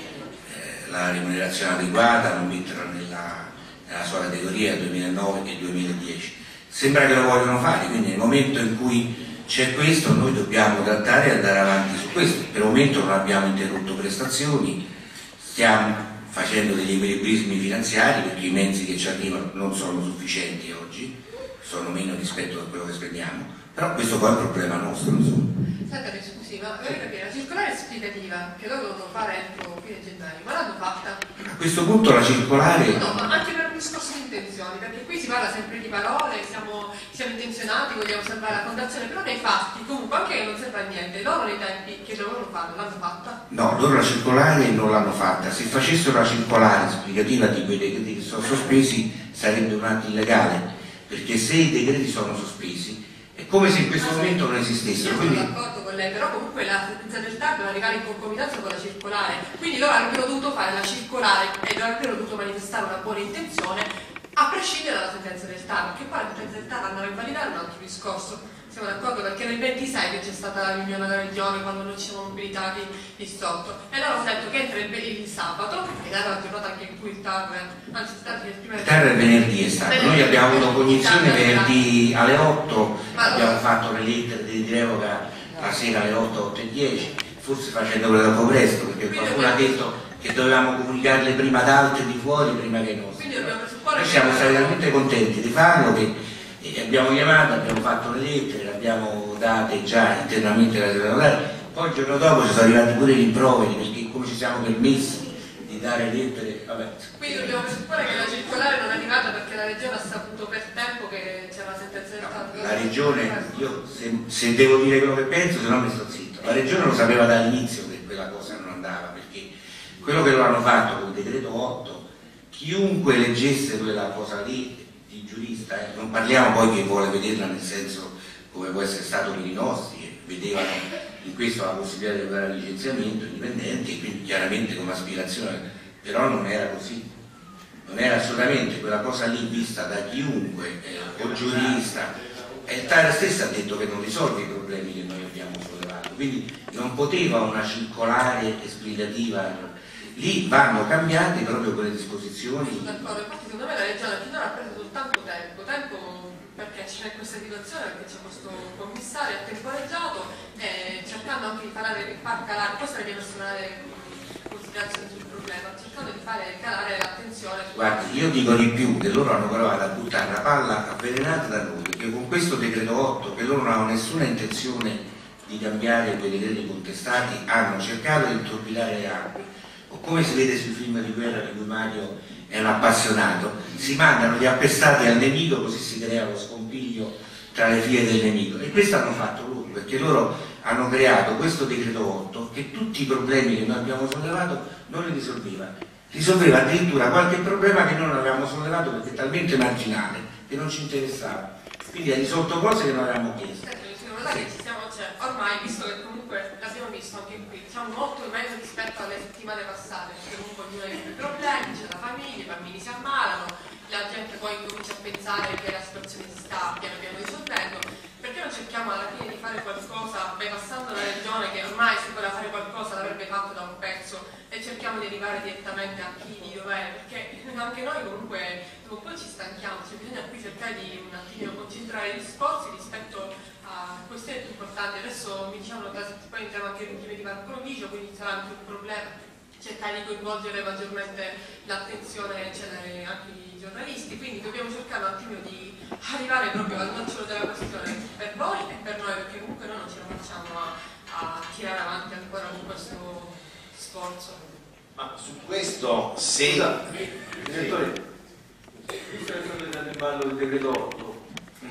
la remunerazione adeguata, non metterla nella, nella sua categoria duemilanove e duemiladieci. Sembra che lo vogliono fare, quindi nel momento in cui c'è questo noi dobbiamo trattare e andare avanti su questo. Per il momento non abbiamo interrotto prestazioni, stiamo facendo degli equilibrismi finanziari perché i mezzi che ci arrivano non sono sufficienti oggi, sono meno rispetto a quello che spendiamo, però questo poi è un problema nostro, insomma. Senta, scusi, ma vorrei capire, la circolare esplicativa che loro devono fare entro fine gennaio, ma l'hanno fatta? A questo punto la circolare... No, ma anche per un discorso di intenzioni, perché qui si parla sempre di parole, siamo, siamo intenzionati, vogliamo salvare la fondazione, però nei fatti, comunque, anche che non serve a niente, loro nei tempi che dovevano farlo, l'hanno fatta? No, loro la circolare non l'hanno fatta. Se facessero la circolare esplicativa di quei decreti che sono sospesi sarebbe un atto illegale, perché se i decreti sono sospesi è come se in questo momento non esistessero. Io sono Quindi... d'accordo con lei, però comunque la sentenza del T A R doveva arrivare in concomitanza con la circolare, quindi loro avrebbero dovuto fare la circolare e avrebbero dovuto manifestare una buona intenzione a prescindere dalla sentenza del T A R, perché poi la sentenza del T A R andava a invalidare un altro discorso. Siamo d'accordo, perché nel ventisei che c'è stata la riunione della regione quando noi ci siamo mobilitati lì sotto e loro hanno detto che entra il, il sabato, ed era la giornata anche in cui il T A R, anzi è stato il primo... Il T A R è venerdì è stato, noi abbiamo avuto cognizione venerdì alle otto, abbiamo allora... fatto le lettere di revoca la sera alle otto, otto e dieci, forse facendole troppo presto, perché qualcuno ha detto che dovevamo comunicarle prima ad altri di fuori, prima che i nostri. Quindi dobbiamo presupporre Noi siamo stati talmente contenti di farlo che e abbiamo chiamato, abbiamo fatto le lettere, le abbiamo date già internamente alla segretaria, poi il giorno dopo ci sono arrivati pure i rimproveri perché come ci siamo permessi di dare lettere, vabbè. Quindi dobbiamo presupporre che la circolare non è arrivata perché la regione ha saputo per tempo che c'era la sentenza del T A R. La regione, io se, se devo dire quello che penso, se no mi sto zitto, la regione lo sapeva dall'inizio che quella cosa non andava, perché quello che lo hanno fatto con il decreto otto, chiunque leggesse quella cosa lì, giurista, eh. non parliamo poi che vuole vederla nel senso come può essere stato per i nostri, che vedevano in questo la possibilità di arrivare al licenziamento indipendente e quindi chiaramente come aspirazione, però non era così, non era assolutamente quella cosa lì vista da chiunque, eh, o giurista, e il T A R stesso ha detto che non risolve i problemi che noi abbiamo sollevato, quindi non poteva una circolare esplicativa. Lì vanno cambiate proprio quelle disposizioni. D'accordo, infatti secondo me la regione finora ha preso soltanto tempo, tempo perché c'è questa situazione, perché c'è questo commissario a temporeggiato e cercando anche di fare, far calare, questa è la mia personale considerazione sul problema, cercando di fare calare l'attenzione. Guardi, io dico di più, che loro hanno provato a buttare la palla avvelenata da noi, perché con questo decreto otto, che loro non hanno nessuna intenzione di cambiare quei decreti contestati, hanno cercato di intorpidare le acque. O come si vede sui film di guerra di cui Mario è un appassionato, si mandano gli appestati al nemico così si crea lo scompiglio tra le file del nemico, e questo hanno fatto loro, perché loro hanno creato questo decreto otto che tutti i problemi che noi abbiamo sollevato non li risolveva, risolveva addirittura qualche problema che noi non avevamo sollevato perché è talmente marginale che non ci interessava, quindi ha risolto cose che non avevamo chiesto. Che ci siamo, cioè, ormai, visto che comunque l'abbiamo visto anche qui, siamo molto meglio rispetto alle settimane passate, perché comunque ognuno ha i suoi problemi, c'è la famiglia, i bambini si ammalano, la gente poi comincia a pensare che la situazione si sta piano piano risolvendo, perché non cerchiamo alla fine di fare qualcosa bypassando la regione che ormai se voleva fare qualcosa l'avrebbe fatto da un pezzo e cerchiamo di arrivare direttamente a chi di dov'è, perché anche noi comunque dopo un po' ci stanchiamo, cioè bisogna qui cercare di un attimino concentrare gli sforzi rispetto a questioni più importanti. Adesso mi dicevano che poi entriamo anche in ultime di Marco Vigio, quindi sarà anche un problema cercare di coinvolgere maggiormente l'attenzione anche i giornalisti, quindi dobbiamo cercare un attimo di arrivare proprio al nocciolo della questione per voi e per noi, perché comunque noi non ce la facciamo a, a tirare avanti ancora con questo sforzo. Ma su questo se... Direttore, visto che sono entrato in ballo del decreto otto,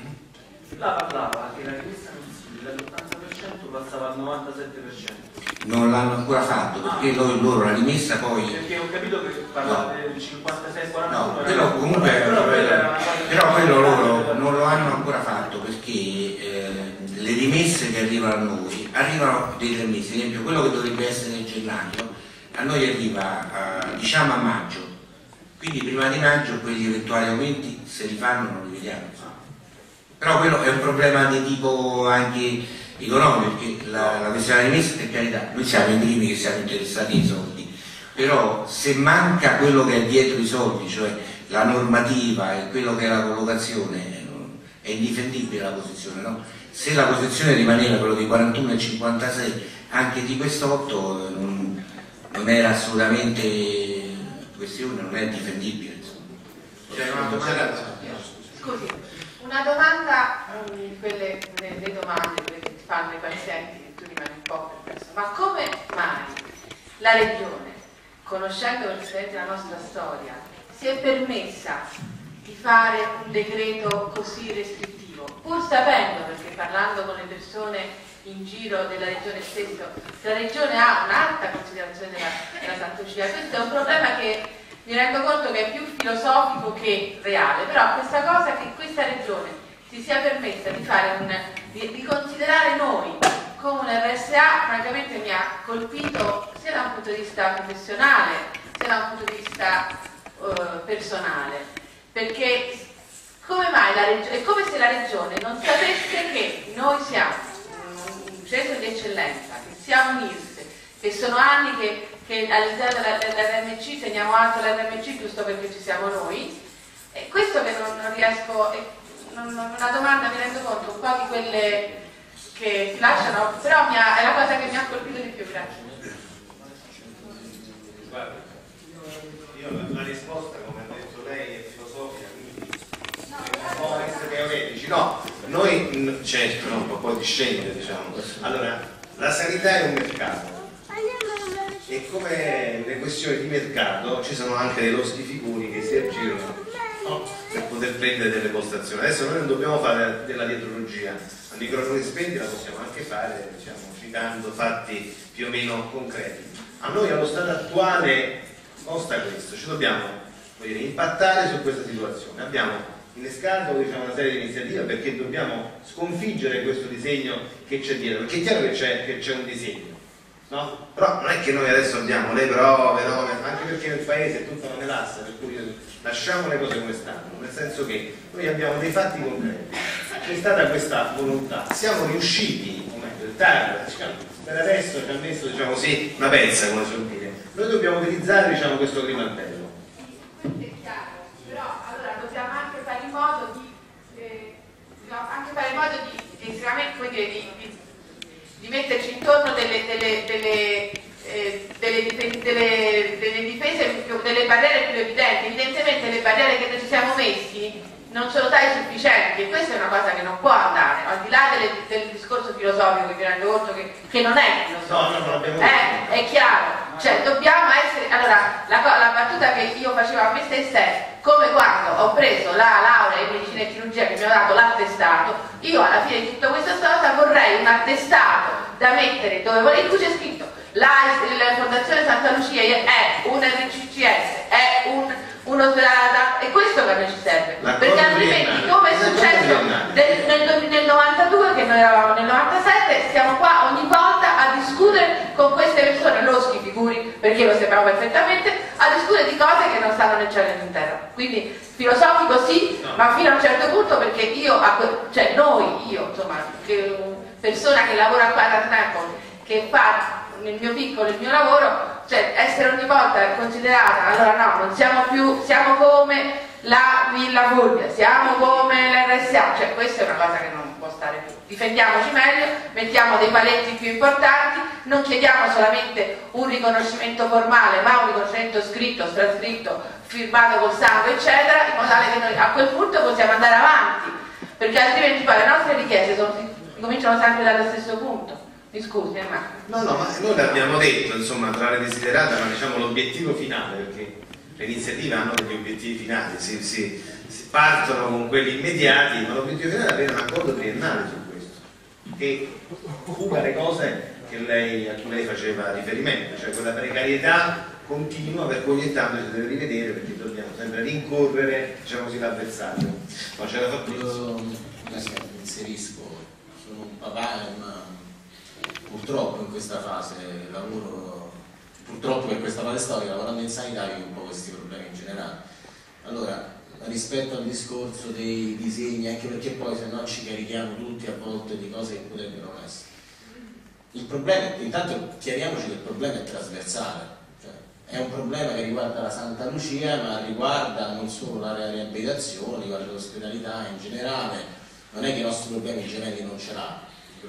là parlava che la rimessa dall'ottanta per cento passava al novantasette per cento. Non l'hanno ancora fatto perché loro, loro la rimessa poi... Perché ho capito che parlava no. del cinquantasei quarantuno. No, però comunque però, però, però quello loro non lo hanno ancora fatto perché eh, le rimesse che arrivano a noi arrivano dei tre mesi, ad esempio quello che dovrebbe essere nel gennaio a noi arriva a, diciamo a maggio, quindi prima di maggio quegli eventuali aumenti se li fanno non li vediamo. Però quello è un problema di tipo anche economico, perché la, la questione della rimessa, per carità, noi siamo i primi che siamo interessati ai soldi, però se manca quello che è dietro i soldi, cioè la normativa e quello che è la collocazione, è indifendibile la posizione, no? Se la posizione rimaneva quello di quarantuno e cinquantasei, anche di quest'otto non, non era assolutamente questione, non è difendibile. C'è una domanda? Scusi. Una domanda, quelle le, le domande quelle che ti fanno i pazienti che tu po' perplesso. Ma come mai la Regione, conoscendo perfettamente la nostra storia, si è permessa di fare un decreto così restrittivo, pur sapendo, perché parlando con le persone in giro della Regione stessa, la Regione ha un'alta considerazione della, della Santa Lucia. Questo è un problema che mi rendo conto che è più filosofico che reale, però questa cosa che questa Regione si sia permessa di fare un, di, di considerare noi come un R S A, francamente mi ha colpito sia da un punto di vista professionale sia da un punto di vista uh, personale, perché come mai la Regione, è come se la Regione non sapesse che noi siamo un centro di eccellenza, che siamo un I R S, che sono anni che, che all'interno dell'R M C teniamo alto l'R M C giusto perché ci siamo noi, e questo che non, non riesco, è, non, una domanda, mi rendo conto, un po' di quelle che ti lasciano, però mi ha, è la cosa che mi ha colpito di più. Grazie. Guarda, io la, la risposta, come ha detto lei, è filosofica, quindi un po' teoretici. No, noi, certo, non può poi discendere, diciamo. Allora, la sanità è un mercato e come le questioni di mercato ci sono anche dei loschi figuri che si aggirano, no, per poter prendere delle postazioni. Adesso noi non dobbiamo fare della dietrologia, a microfoni spenti la possiamo anche fare, diciamo, citando fatti più o meno concreti. A noi allo stato attuale consta questo, ci dobbiamo, voglio dire, impattare su questa situazione. Abbiamo innescato, diciamo, una serie di iniziative perché dobbiamo sconfiggere questo disegno che c'è dietro, perché è chiaro che c'è un disegno, no? Però non è che noi adesso abbiamo le prove, no? Anche perché nel paese è tutta una melassa, per cui lasciamo le cose come stanno, nel senso che noi abbiamo dei fatti concreti, c'è stata questa volontà, siamo riusciti, o meglio, il T A R, diciamo, per adesso ci ha messo, diciamo così, una pezza, come si può dire. Noi dobbiamo utilizzare, diciamo, questo grimaldello. Dobbiamo anche fare in modo di, eh, anche fare in modo di, di, come dire, di, di, di metterci intorno delle, delle, delle, eh, delle, delle, delle, delle difese, delle barriere più evidenti. Evidentemente le barriere che noi ci siamo messi non sono tali sufficienti e questa è una cosa che non può andare, al di là delle, del discorso filosofico, che mi rendo conto che, che non è filosofico. No, no, no, abbiamo eh, è chiaro, cioè dobbiamo essere, allora la, la battuta che io facevo a me stessa è come quando ho preso la laurea in medicina e chirurgia che mi hanno dato l'attestato, io alla fine di tutta questa storia vorrei un attestato da mettere dove vorrei, in cui c'è scritto la, la Fondazione Santa Lucia è un R C C S, è un uno svelata, e questo che a noi ci serve, perché altrimenti come è successo nel, nel, nel novantadue, che noi eravamo nel novantasette, stiamo qua ogni volta a discutere con queste persone, loschi figuri, perché lo sappiamo perfettamente, a discutere di cose che non stanno né cielo né in terra. Quindi filosofico sì, no, ma fino a un certo punto, perché io, cioè noi, io insomma, che, persona che lavora qua da tempo, che fa nel mio piccolo il mio lavoro, cioè essere ogni volta considerata, allora no, non siamo più, siamo come la Villa Fulvia, siamo come l'R S A, cioè questa è una cosa che non può stare più. Difendiamoci meglio, mettiamo dei paletti più importanti, non chiediamo solamente un riconoscimento formale, ma un riconoscimento scritto, trascritto, firmato col sangue, eccetera, in modo tale che noi a quel punto possiamo andare avanti, perché altrimenti poi le nostre richieste sono, cominciano sempre dallo stesso punto. Mi scusi, ma... No, no, ma noi l'abbiamo detto, insomma, tra le desiderate, ma diciamo l'obiettivo finale, perché le iniziative hanno degli obiettivi finali, si, si, si partono con quelli immediati, ma l'obiettivo finale è avere un accordo triennale su questo, che cura le cose che lei, a cui lei faceva riferimento, cioè quella precarietà continua per cui ogni tanto si deve rivedere, perché dobbiamo sempre rincorrere, diciamo così, l'avversario. Ma c'è la Fabrizio. Mi inserisco, sono un papà e una... Purtroppo in questa fase lavoro, purtroppo per questa fase storica, lavorando in sanità ho un po' questi problemi in generale. Allora, rispetto al discorso dei disegni, anche perché poi se no ci carichiamo tutti a volte di cose che potrebbero non essere. Il problema, intanto chiariamoci che il problema è trasversale, cioè, è un problema che riguarda la Santa Lucia, ma riguarda non solo l'area di riabilitazione, riguarda l'ospitalità in generale, non è che i nostri problemi gemelli non ce l'hanno.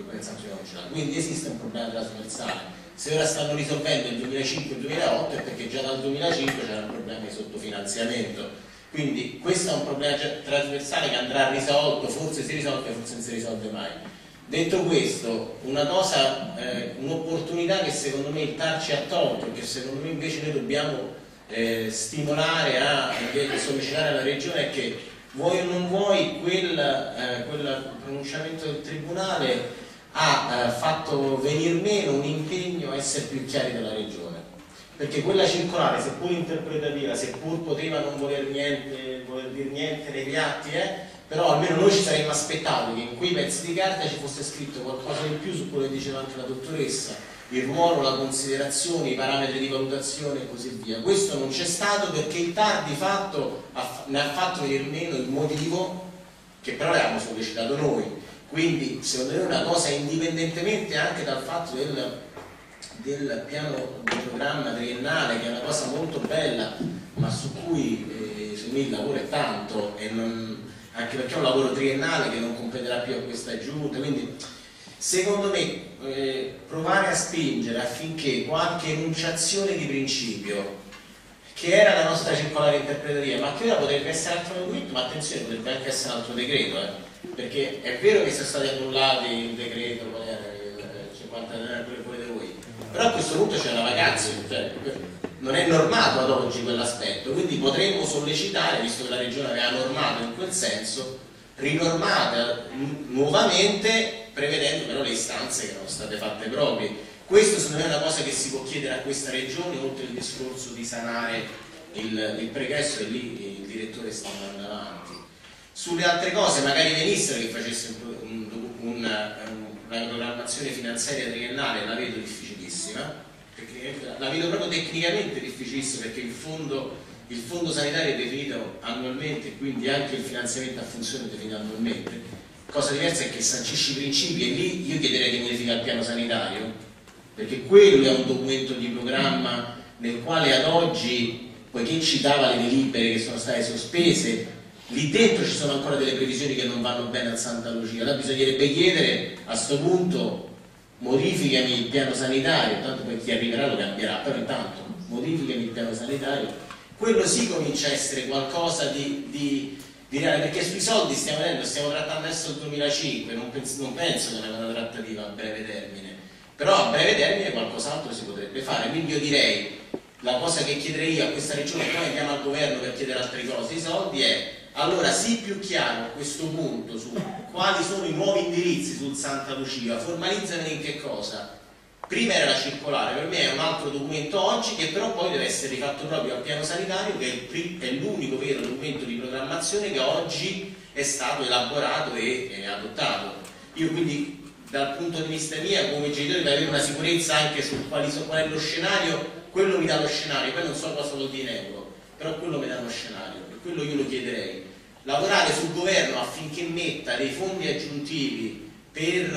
Quindi esiste un problema trasversale. Se ora stanno risolvendo il duemilacinque duemilaotto è perché già dal duemilacinque c'era un problema di sottofinanziamento, quindi questo è un problema trasversale che andrà risolto, forse si risolve, forse non si risolve mai. Detto questo, una cosa, eh, un'opportunità che secondo me il T A R ci ha tolto e che secondo me invece noi dobbiamo eh, stimolare a sollecitare alla Regione è che vuoi o non vuoi quel, eh, quel pronunciamento del Tribunale ha eh, fatto venir meno un impegno a essere più chiari della Regione, perché quella circolare, seppur interpretativa, seppur poteva non voler niente, voler dire niente negli atti, eh, però almeno noi ci saremmo aspettati che in quei pezzi di carta ci fosse scritto qualcosa di più su quello che diceva anche la dottoressa, il ruolo, la considerazione, i parametri di valutazione e così via. Questo non c'è stato perché il T A R di fatto ha, ne ha fatto venire meno il motivo che però avevamo sollecitato noi. Quindi secondo me è una cosa, indipendentemente anche dal fatto del, del piano di programma triennale, che è una cosa molto bella, ma su cui eh, su me il lavoro è tanto, e non, anche perché è un lavoro triennale che non competerà più a questa giunta, quindi secondo me eh, provare a spingere affinché qualche enunciazione di principio, che era la nostra circolare interpretativa, ma che ora potrebbe essere altro documento, ma attenzione, potrebbe anche essere un altro decreto, eh, perché è vero che sono stati annullati il decreto, qual era, il cinquantanove, quello che volete voi, però a questo punto c'è una vacanza, cioè, non è normato ad oggi quell'aspetto, quindi potremmo sollecitare, visto che la Regione aveva normato in quel senso, rinormata nuovamente, prevedendo però le istanze che erano state fatte proprie. Questo secondo me è una cosa che si può chiedere a questa Regione, oltre il discorso di sanare il, il pregresso, e lì il direttore sta andando avanti. Sulle altre cose magari venissero che facesse un, un, una, una programmazione finanziaria triennale, la vedo difficilissima, la vedo proprio tecnicamente difficilissima, perché il fondo, il fondo sanitario è definito annualmente, quindi anche il finanziamento a funzione è definito annualmente. Cosa diversa è che sancisci i principi, e lì io chiederei di modificare il piano sanitario, perché quello è un documento di programma nel quale ad oggi, poiché citava le delibere che sono state sospese, lì dentro ci sono ancora delle previsioni che non vanno bene a Santa Lucia. Allora bisognerebbe chiedere a sto punto: modificami il piano sanitario, tanto poi chi arriverà lo cambierà, però intanto modificami il piano sanitario. Quello sì comincia a essere qualcosa di, di, di reale, perché sui soldi stiamo vedendo, stiamo trattando adesso il duemilacinque, non penso, non penso che non è una trattativa a breve termine, però a breve termine qualcos'altro si potrebbe fare. Quindi io direi, la cosa che chiederei io a questa Regione, poi andiamo al governo per chiedere altre cose, i soldi, è allora sii più chiaro a questo punto su quali sono i nuovi indirizzi sul Santa Lucia, formalizzane in che cosa. Prima era la circolare, per me è un altro documento oggi, che però poi deve essere rifatto proprio al piano sanitario, che è l'unico vero documento di programmazione che oggi è stato elaborato e, e adottato. Io quindi dal punto di vista mio, come genitore, per avere una sicurezza anche su quali so, qual è lo scenario, quello mi dà lo scenario, poi non so cosa vuol dire in euro, però quello mi dà lo scenario, per quello io lo chiederei. Lavorare sul governo affinché metta dei fondi aggiuntivi per,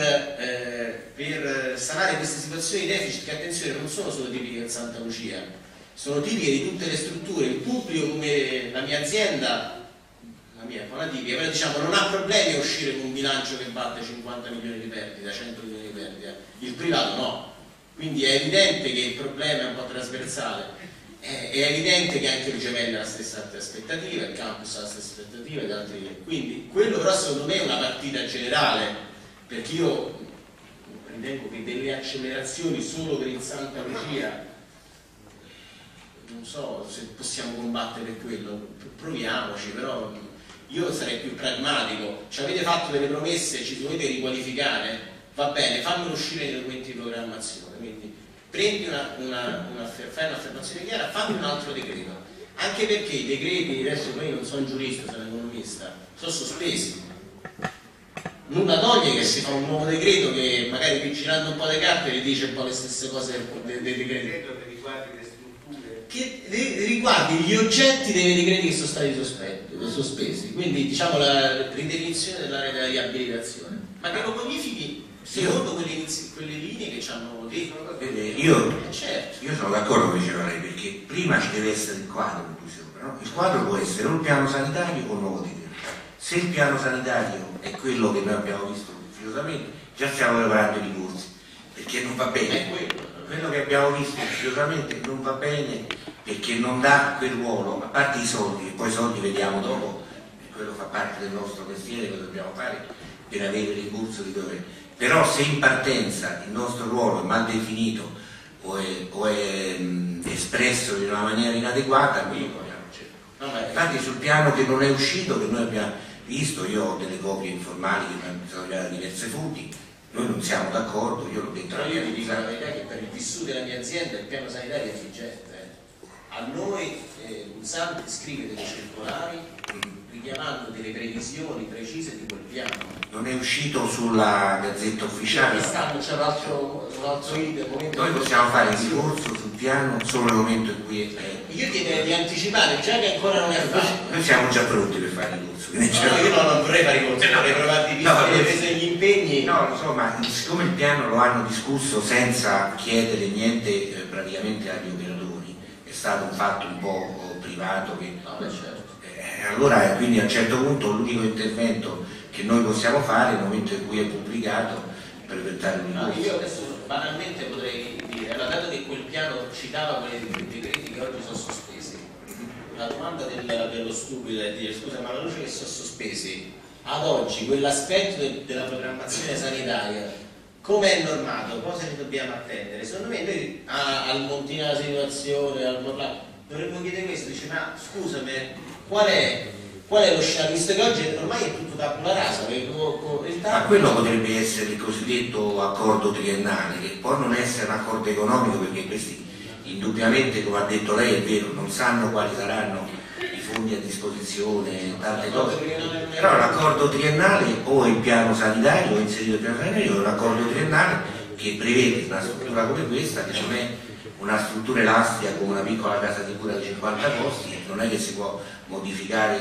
eh, per sanare queste situazioni di deficit, che attenzione non sono solo tipiche del Santa Lucia, sono tipiche di tutte le strutture. Il pubblico, come la mia azienda, la mia è una tipica, però diciamo non ha problemi a uscire con un bilancio che batte cinquanta milioni di perdita, cento milioni di perdita, il privato no, quindi è evidente che il problema è un po' trasversale. È evidente che anche il Gemelli ha la stessa aspettativa, il campus ha la stessa aspettativa, gli altri. Quindi quello però secondo me è una partita generale, perché io ritengo che delle accelerazioni solo per il Santa Lucia, non so se possiamo combattere per quello, proviamoci, però io sarei più pragmatico. Ci avete fatto delle promesse, ci dovete riqualificare, va bene, fammelo uscire nei documenti di programmazione, quindi prendi una, una, una, fai un'affermazione chiara, fammi un altro decreto, anche perché i decreti, adesso poi non sono giurista, sono economista, sono sospesi. Nulla toglie che si fa un nuovo decreto che magari girando un po' le carte vi dice un po' le stesse cose dei, dei decreti. Decreto che riguardi le strutture, che riguardi gli oggetti dei decreti che sono stati sospetti, sospesi, quindi diciamo la ridefinizione dell'area della riabilitazione, ma che lo bonifichi secondo quelle, quelle linee che ci hanno detto. Io, certo. io sono d'accordo con diceva lei, perché prima ci deve essere il quadro in cui si opera, no? Il quadro può essere o il piano sanitario o il nuovo decreto. Se il piano sanitario è quello che noi abbiamo visto ufficiosamente, già stiamo preparando i ricorsi, perché non va bene. Quello. quello che abbiamo visto ufficiosamente non va bene, perché non dà quel ruolo, a parte i soldi, e poi i soldi vediamo dopo, e quello fa parte del nostro mestiere, che dobbiamo fare per avere il ricorso di dove. però se in partenza il nostro ruolo è mal definito o è, o è mh, espresso in una maniera inadeguata, quindi proviamoci. No, ma infatti sul piano che non è uscito, che noi abbiamo visto, io ho delle copie informali che mi sono arrivate da diverse fonti, noi non siamo d'accordo, io l'ho detto. Però io vi dico la verità che per il vissuto della mia azienda il piano sanitario è vigente. A noi eh, Pulsanti scrive delle circolari richiamando delle previsioni precise di quel piano. Non è uscito sulla Gazzetta Ufficiale. Quest'anno c'è un altro, un altro iter, noi possiamo fare il discorso sul piano solo nel momento in cui è... Io chiederei di anticipare, già che ancora non è fatto. Noi siamo già pronti per fare il corso. No, no, io no, non vorrei fare i corsi, vorrei provare di no, vista prese gli impegni. No, insomma, siccome il piano lo hanno discusso senza chiedere niente eh, praticamente agli operatori, è stato un fatto un po' privato che... No, beh, certo. Eh, allora quindi a un certo punto l'unico intervento che noi possiamo fare nel momento in cui è pubblicato per presentare un no, io adesso banalmente potrei dire, allora, dato che quel piano citava quei decreti che oggi sono sospesi, la domanda del, dello stupido è dire scusa, ma alla luce che sono sospesi ad oggi quell'aspetto de, della programmazione sanitaria come è normato, cosa ci dobbiamo attendere? Secondo me noi a, al montino della situazione, al morlato, dovremmo chiedere questo, dice ma scusami, qual è, qual è lo scenario? Visto che oggi ormai è tutto tabula rasa, con, con il ma quello potrebbe essere il cosiddetto accordo triennale, che può non essere un accordo economico perché questi indubbiamente, come ha detto lei, è vero, non sanno quali saranno i fondi a disposizione, tante cose, però l'accordo triennale o il piano sanitario o inserito il piano sanitario è un accordo triennale che prevede una struttura come questa, che non è una struttura elastica come una piccola casa di cura di cinquanta posti, non è che si può modificare.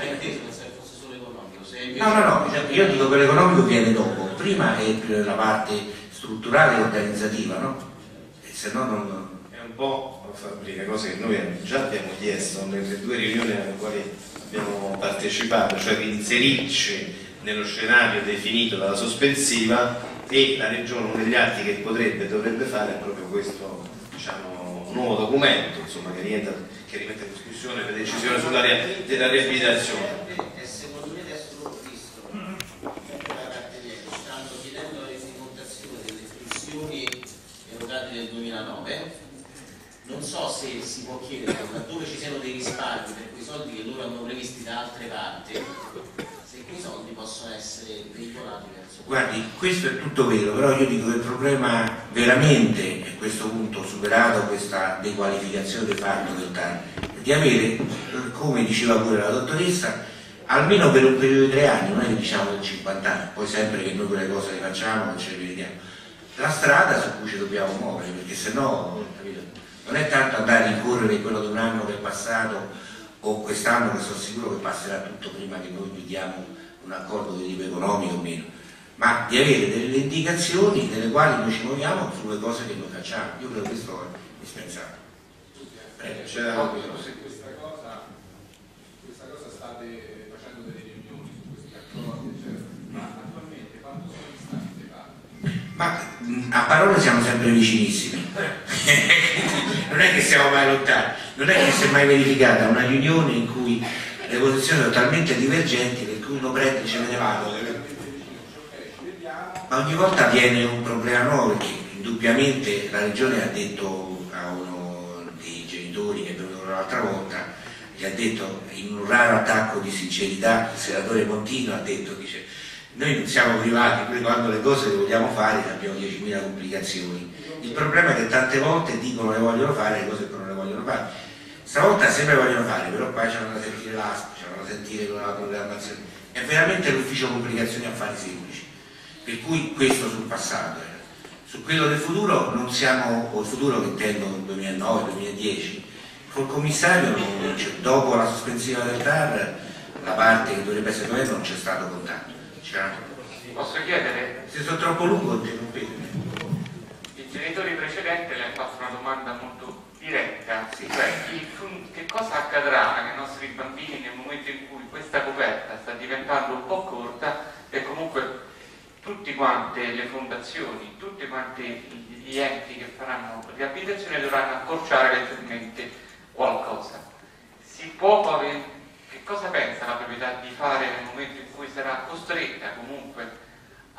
No, no, no, io dico che l'economico viene dopo, prima è la parte strutturale e organizzativa, no? E se no non... È un po', Fabri, le cose che noi già abbiamo chiesto nelle due riunioni alle quali abbiamo partecipato, cioè di inserirci nello scenario definito dalla sospensiva, e la Regione, uno degli atti che potrebbe e dovrebbe fare è proprio questo, diciamo, nuovo documento, insomma, che, rientra, che rimette in discussione le decisioni sulla rea- della riabilitazione. E secondo me adesso l'ho visto, stanno chiedendo la rendicontazione delle funzioni erogate nel duemilanove. Non so se si può chiedere, laddove ci siano dei risparmi per quei soldi che loro hanno previsti da altre parti, se quei soldi possono essere veicolati verso... Guardi, questo è tutto vero, però io dico che il problema veramente, a questo punto superato questa dequalificazione del fatto del T A R, è di avere, come diceva pure la dottoressa, almeno per un periodo di tre anni, non è che diciamo del cinquanta anni, poi sempre che noi quelle cose le facciamo, non ce le vediamo, la strada su cui ci dobbiamo muovere, perché sennò, capito? Non è tanto andare a rincorrere quello di un anno che è passato o quest'anno, che sono sicuro che passerà tutto prima che noi vediamo un accordo di tipo economico o meno, ma di avere delle indicazioni nelle quali noi ci muoviamo sulle cose che noi facciamo. Io credo che questo è indispensabile. Prego, c'è se questa cosa, questa cosa state facendo delle riunioni su questi accordi, eccetera, ma attualmente quanto sono distanti le parti? Ma mh, a parole siamo sempre vicinissimi. Non è che siamo mai lontani, non è che si è mai verificata una riunione in cui le posizioni sono talmente divergenti per cui uno prende e ce ne va. Ma ogni volta viene un problema nuovo, perché indubbiamente la Regione ha detto a uno dei genitori che è venuto l'altra volta, gli ha detto in un raro attacco di sincerità, il senatore Montino ha detto, dice, noi non siamo privati, pure quando le cose le vogliamo fare abbiamo diecimila complicazioni. Il problema è che tante volte dicono le vogliono fare le cose che non le vogliono fare. Stavolta sempre le vogliono fare, però poi c'hanno da sentire l'A S P, c'hanno da sentire con la programmazione. È veramente l'ufficio complicazioni affari semplici. Per cui questo sul passato. Su quello del futuro non siamo, o il futuro che intendo nel duemilanove duemiladieci, col commissario non c'è, dopo la sospensiva del T A R la parte che dovrebbe essere governo non c'è stato contatto. Posso chiedere? Se sono troppo lungo interrompetemi. Il genitore precedente le ha fatto una domanda molto diretta, sì. Cioè il, che cosa accadrà ai nostri bambini nel momento in cui questa coperta sta diventando un po' corta e comunque tutte quante le fondazioni, tutti quanti gli enti che faranno riabilitazione dovranno accorciare leggermente qualcosa. Si può avere, che cosa pensa la proprietà di fare nel momento in cui sarà costretta comunque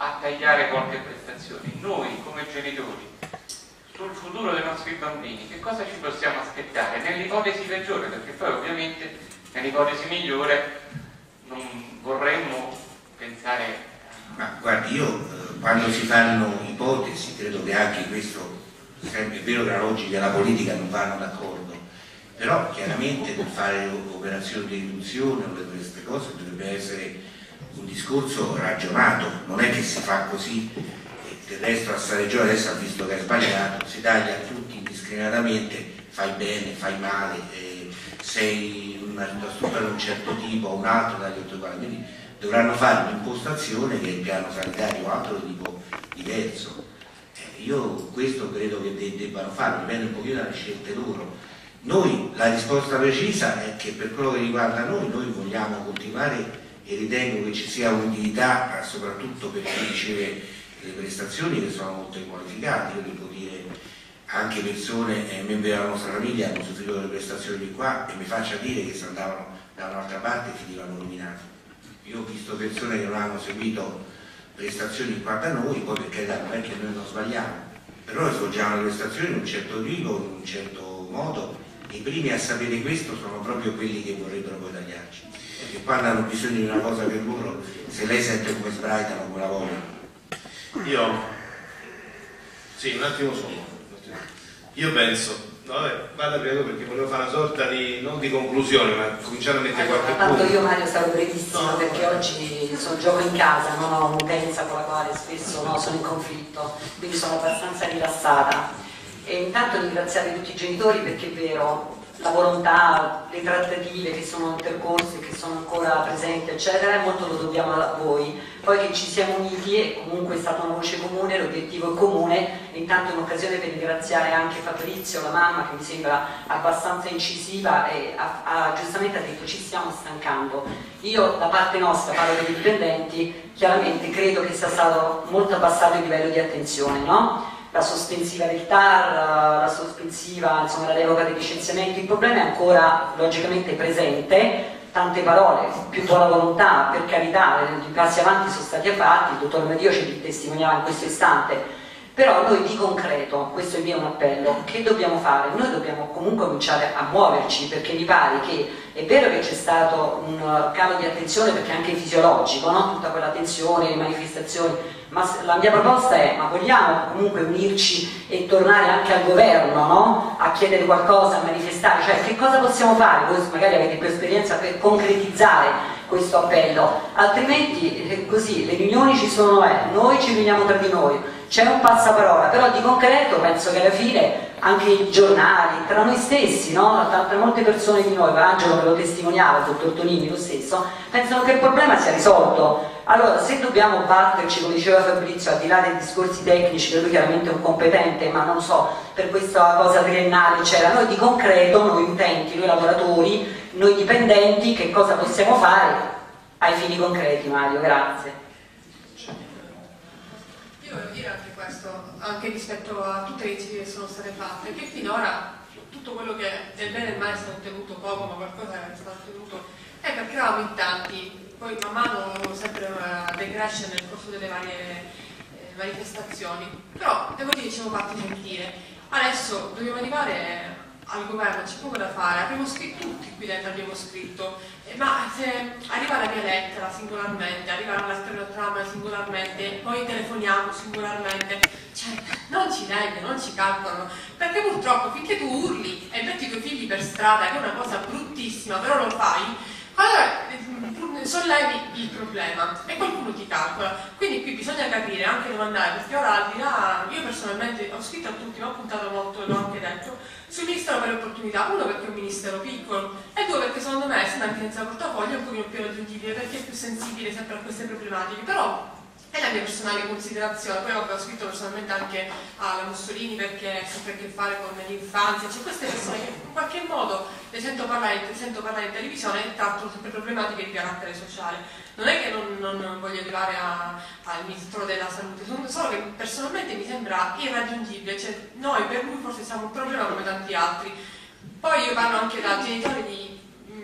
a tagliare qualche prestazione. Noi come genitori, sul futuro dei nostri bambini, che cosa ci possiamo aspettare? Nell'ipotesi peggiore, perché poi ovviamente nell'ipotesi migliore non vorremmo pensare... Ma guardi, io eh, quando si fanno ipotesi, credo che anche questo, è vero che la logica e la politica non vanno d'accordo, però chiaramente per fare operazioni di riduzione o queste cose dovrebbe essere un discorso ragionato, non è che si fa così e del resto a Sareggio adesso ha visto che è sbagliato, si taglia a tutti indiscriminatamente, fai bene, fai male, eh, sei una struttura di un certo tipo o un altro, dagli altri uguali, quindi dovranno fare un'impostazione che è il piano sanitario o altro di tipo diverso. Eh, io questo credo che de debbano fare, dipende un pochino dalle scelte loro. Noi, la risposta precisa è che per quello che riguarda noi, noi vogliamo continuare e ritengo che ci sia un'utilità soprattutto per chi riceve le prestazioni che sono molto qualificate. Io devo dire, anche persone, eh, membri della nostra famiglia hanno sostituito delle prestazioni di qua e mi faccia dire che se andavano da un'altra parte finivano nominati. Io ho visto persone che non hanno seguito prestazioni qua da noi, poi perché non è che noi non sbagliamo, però noi svolgiamo le prestazioni in un certo tipo, in un certo modo, e i primi a sapere questo sono proprio quelli che vorrebbero poi tagliarci, perché quando hanno bisogno di una cosa per loro, se lei sente come sbraitano, come la vogliono. Io, sì, un attimo solo, io penso, vabbè, vada prego perché volevo fare una sorta di, non di conclusione, ma cominciare a mettere allora, qualche tanto punto. io Mario sarò brevissimo, no, perché oggi sono gioco in casa, non ho un'utenza con la quale spesso no, sono in conflitto, quindi sono abbastanza rilassata. E intanto ringraziare tutti i genitori perché è vero, la volontà, le trattative che sono intercorse, che sono ancora presenti, eccetera, molto lo dobbiamo a voi. Poi che ci siamo uniti e comunque è stata una voce comune, l'obiettivo è comune, e intanto è un'occasione per ringraziare anche Fabrizio, la mamma, che mi sembra abbastanza incisiva e ha, ha, giustamente ha detto ci stiamo stancando. Io da parte nostra, parlo dei dipendenti, chiaramente credo che sia stato molto abbassato il livello di attenzione, no? La sospensiva del T A R, la sospensiva, insomma la revoca dei licenziamenti, il problema è ancora logicamente presente, tante parole, più buona volontà, per carità, i passi avanti sono stati fatti, il dottor Medio ci testimoniava in questo istante, però noi di concreto, questo è il mio un appello, che dobbiamo fare? Noi dobbiamo comunque cominciare a muoverci, perché mi pare che è vero che c'è stato un calo di attenzione perché è anche fisiologico, no? Tutta quella tensione, le manifestazioni, ma la mia proposta è, ma vogliamo comunque unirci e tornare anche al governo, no? A chiedere qualcosa, a manifestare, cioè che cosa possiamo fare? Voi magari avete più esperienza per concretizzare questo appello, altrimenti eh, così le riunioni ci sono, eh, noi ci riuniamo tra di noi, c'è un passaparola, però di concreto penso che alla fine anche i giornali, tra noi stessi, no? Tra molte persone di noi, Angelo me lo testimoniava, il dottor Tonini lo stesso, pensano che il problema sia risolto. Allora, se dobbiamo batterci, come diceva Fabrizio, al di là dei discorsi tecnici, che lui chiaramente è un competente, ma non so, per questa cosa triennale, c'era, noi di concreto, noi utenti, noi lavoratori, noi dipendenti, che cosa possiamo fare ai fini concreti, Mario? Grazie. Io voglio dire anche questo, anche rispetto a tutte le iniziative che sono state fatte, che finora tutto quello che del bene e del male è stato ottenuto, poco, ma qualcosa è stato ottenuto, è perché eravamo in tanti. Poi man mano sempre decresce nel corso delle varie eh, manifestazioni, però devo dire che ci siamo fatti sentire. Adesso dobbiamo arrivare al governo, c'è poco da fare, abbiamo scritto tutti qui dentro, abbiamo scritto, eh, ma se arriva la mia lettera singolarmente, arriva l'alternativa singolarmente, poi telefoniamo singolarmente, cioè non ci leggono, non ci calcolano, perché purtroppo finché tu urli e metti i tuoi figli per strada, che è una cosa bruttissima, però lo fai, allora sollevi il problema e qualcuno ti calcola, quindi qui bisogna capire anche dove andare, perché ora al di là, io personalmente ho scritto a tutti, ma ho puntato molto, l'ho anche detto, sul Ministero per le Opportunità, uno perché è un ministero piccolo e due perché secondo me, essendo anche senza portafoglio, è un pochino più raggiungibile perché è più sensibile sempre a queste problematiche, però è la mia personale considerazione. Poi ho scritto personalmente anche alla Mussolini perché ha sempre a che fare con l'infanzia, cioè queste persone che in qualche modo le sento parlare, le sento parlare in televisione e trattano sempre problematiche di carattere sociale. Non è che non, non voglio arrivare a, al Ministro della Salute, solo che personalmente mi sembra irraggiungibile, cioè noi per lui forse siamo un problema come tanti altri. Poi io parlo anche da genitore di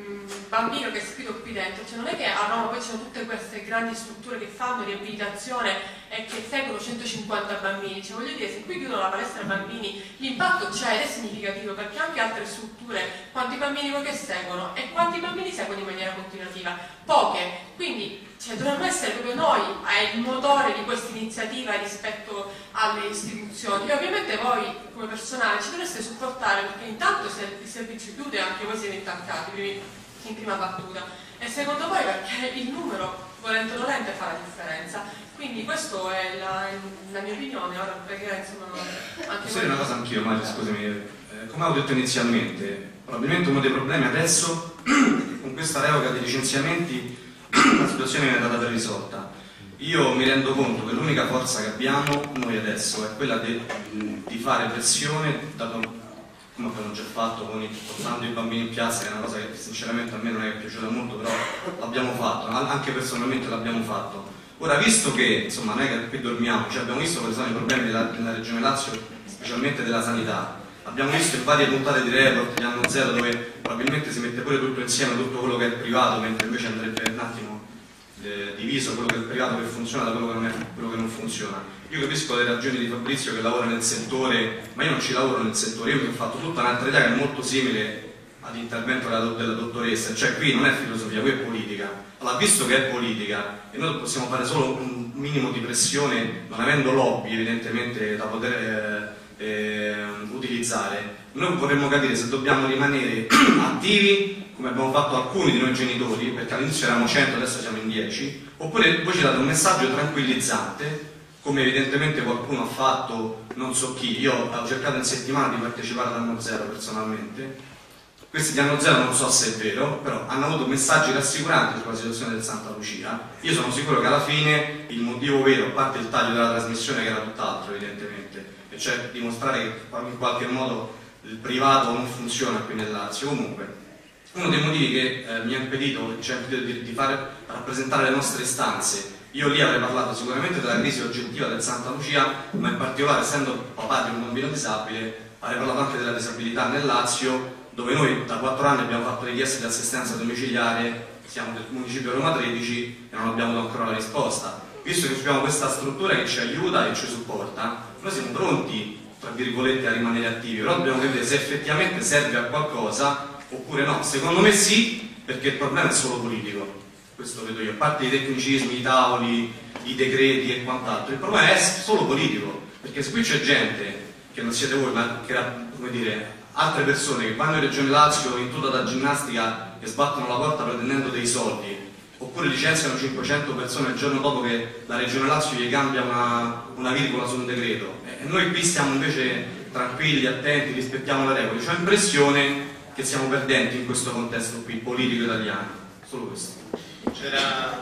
bambino che è iscritto qui dentro, cioè non è che a Roma poi ci sono tutte queste grandi strutture che fanno riabilitazione e che seguono centocinquanta bambini, cioè voglio dire, se qui chiudono la palestra ai bambini l'impatto c'è ed è significativo, perché anche altre strutture, quanti bambini voi che seguono e quanti bambini seguono in maniera continuativa? Poche, quindi cioè, dovremmo essere proprio noi il motore di questa iniziativa rispetto alle istituzioni e ovviamente voi come personale ci dovreste supportare, perché intanto se il servizio chiude anche voi siete intaccati in prima battuta e secondo voi perché il numero volente o nolente fa la differenza, quindi questa è la, la mia opinione. Ora perché insomma anche posso dire una cosa anch'io, Mario, scusami, eh, come avevo detto inizialmente, probabilmente uno dei problemi adesso con questa revoca dei licenziamenti la situazione viene data per risolta. Io mi rendo conto che l'unica forza che abbiamo noi adesso è quella di, di fare pressione, dato come abbiamo già fatto con i, portando i bambini in piazza, che è una cosa che sinceramente a me non è piaciuta molto, però l'abbiamo fatto, anche personalmente l'abbiamo fatto. Ora, visto che insomma non è che qui dormiamo, cioè abbiamo visto quali sono i problemi della, della Regione Lazio, specialmente della sanità, abbiamo visto in varie puntate di report, gli anno zero, dove probabilmente si mette pure tutto insieme, tutto quello che è privato, mentre invece andrebbe un attimo eh, diviso quello che è privato che funziona da quello che non, è, quello che non funziona. Io capisco le ragioni di Fabrizio che lavora nel settore, ma io non ci lavoro nel settore, io mi ho fatto tutta un'altra idea che è molto simile all'intervento della, della dottoressa, cioè qui non è filosofia, qui è politica. Allora, visto che è politica e noi possiamo fare solo un minimo di pressione, non avendo lobby evidentemente da poter eh, eh, utilizzare, noi vorremmo capire se dobbiamo rimanere attivi come abbiamo fatto alcuni di noi genitori, perché all'inizio eravamo cento, adesso siamo in dieci, oppure voi ci date un messaggio tranquillizzante, come evidentemente qualcuno ha fatto, non so chi. Io ho cercato in settimana di partecipare all'anno zero personalmente. Questi di anno zero non so se è vero, però hanno avuto messaggi rassicuranti sulla situazione del Santa Lucia. Io sono sicuro che alla fine il motivo vero, a parte il taglio della trasmissione che era tutt'altro evidentemente, e cioè dimostrare che in qualche modo il privato non funziona qui nel Lazio. Comunque, uno dei motivi che eh, mi ha impedito, cioè, di, di fare rappresentare le nostre istanze, io lì avrei parlato sicuramente della crisi oggettiva del Santa Lucia, ma in particolare, essendo papà di un bambino disabile, avrei parlato anche della disabilità nel Lazio, dove noi da quattro anni abbiamo fatto richieste di assistenza domiciliare, siamo del municipio Roma tredici e non abbiamo dato ancora la risposta. Visto che abbiamo questa struttura che ci aiuta e ci supporta, noi siamo pronti, tra virgolette, a rimanere attivi, però dobbiamo vedere se effettivamente serve a qualcosa oppure no. Secondo me sì, perché il problema è solo politico, questo vedo io, a parte i tecnicismi, i tavoli, i decreti e quant'altro, il problema è solo politico, perché se qui c'è gente, che non siete voi, ma che era, come dire, altre persone che vanno in Regione Lazio in tuta da ginnastica e sbattono la porta pretendendo dei soldi, oppure licenziano cinquecento persone il giorno dopo che la Regione Lazio gli cambia una, una virgola su un decreto, e noi qui stiamo invece tranquilli, attenti, rispettiamo le regole. C'ho l'impressione che siamo perdenti in questo contesto qui politico italiano, solo questo. C'era...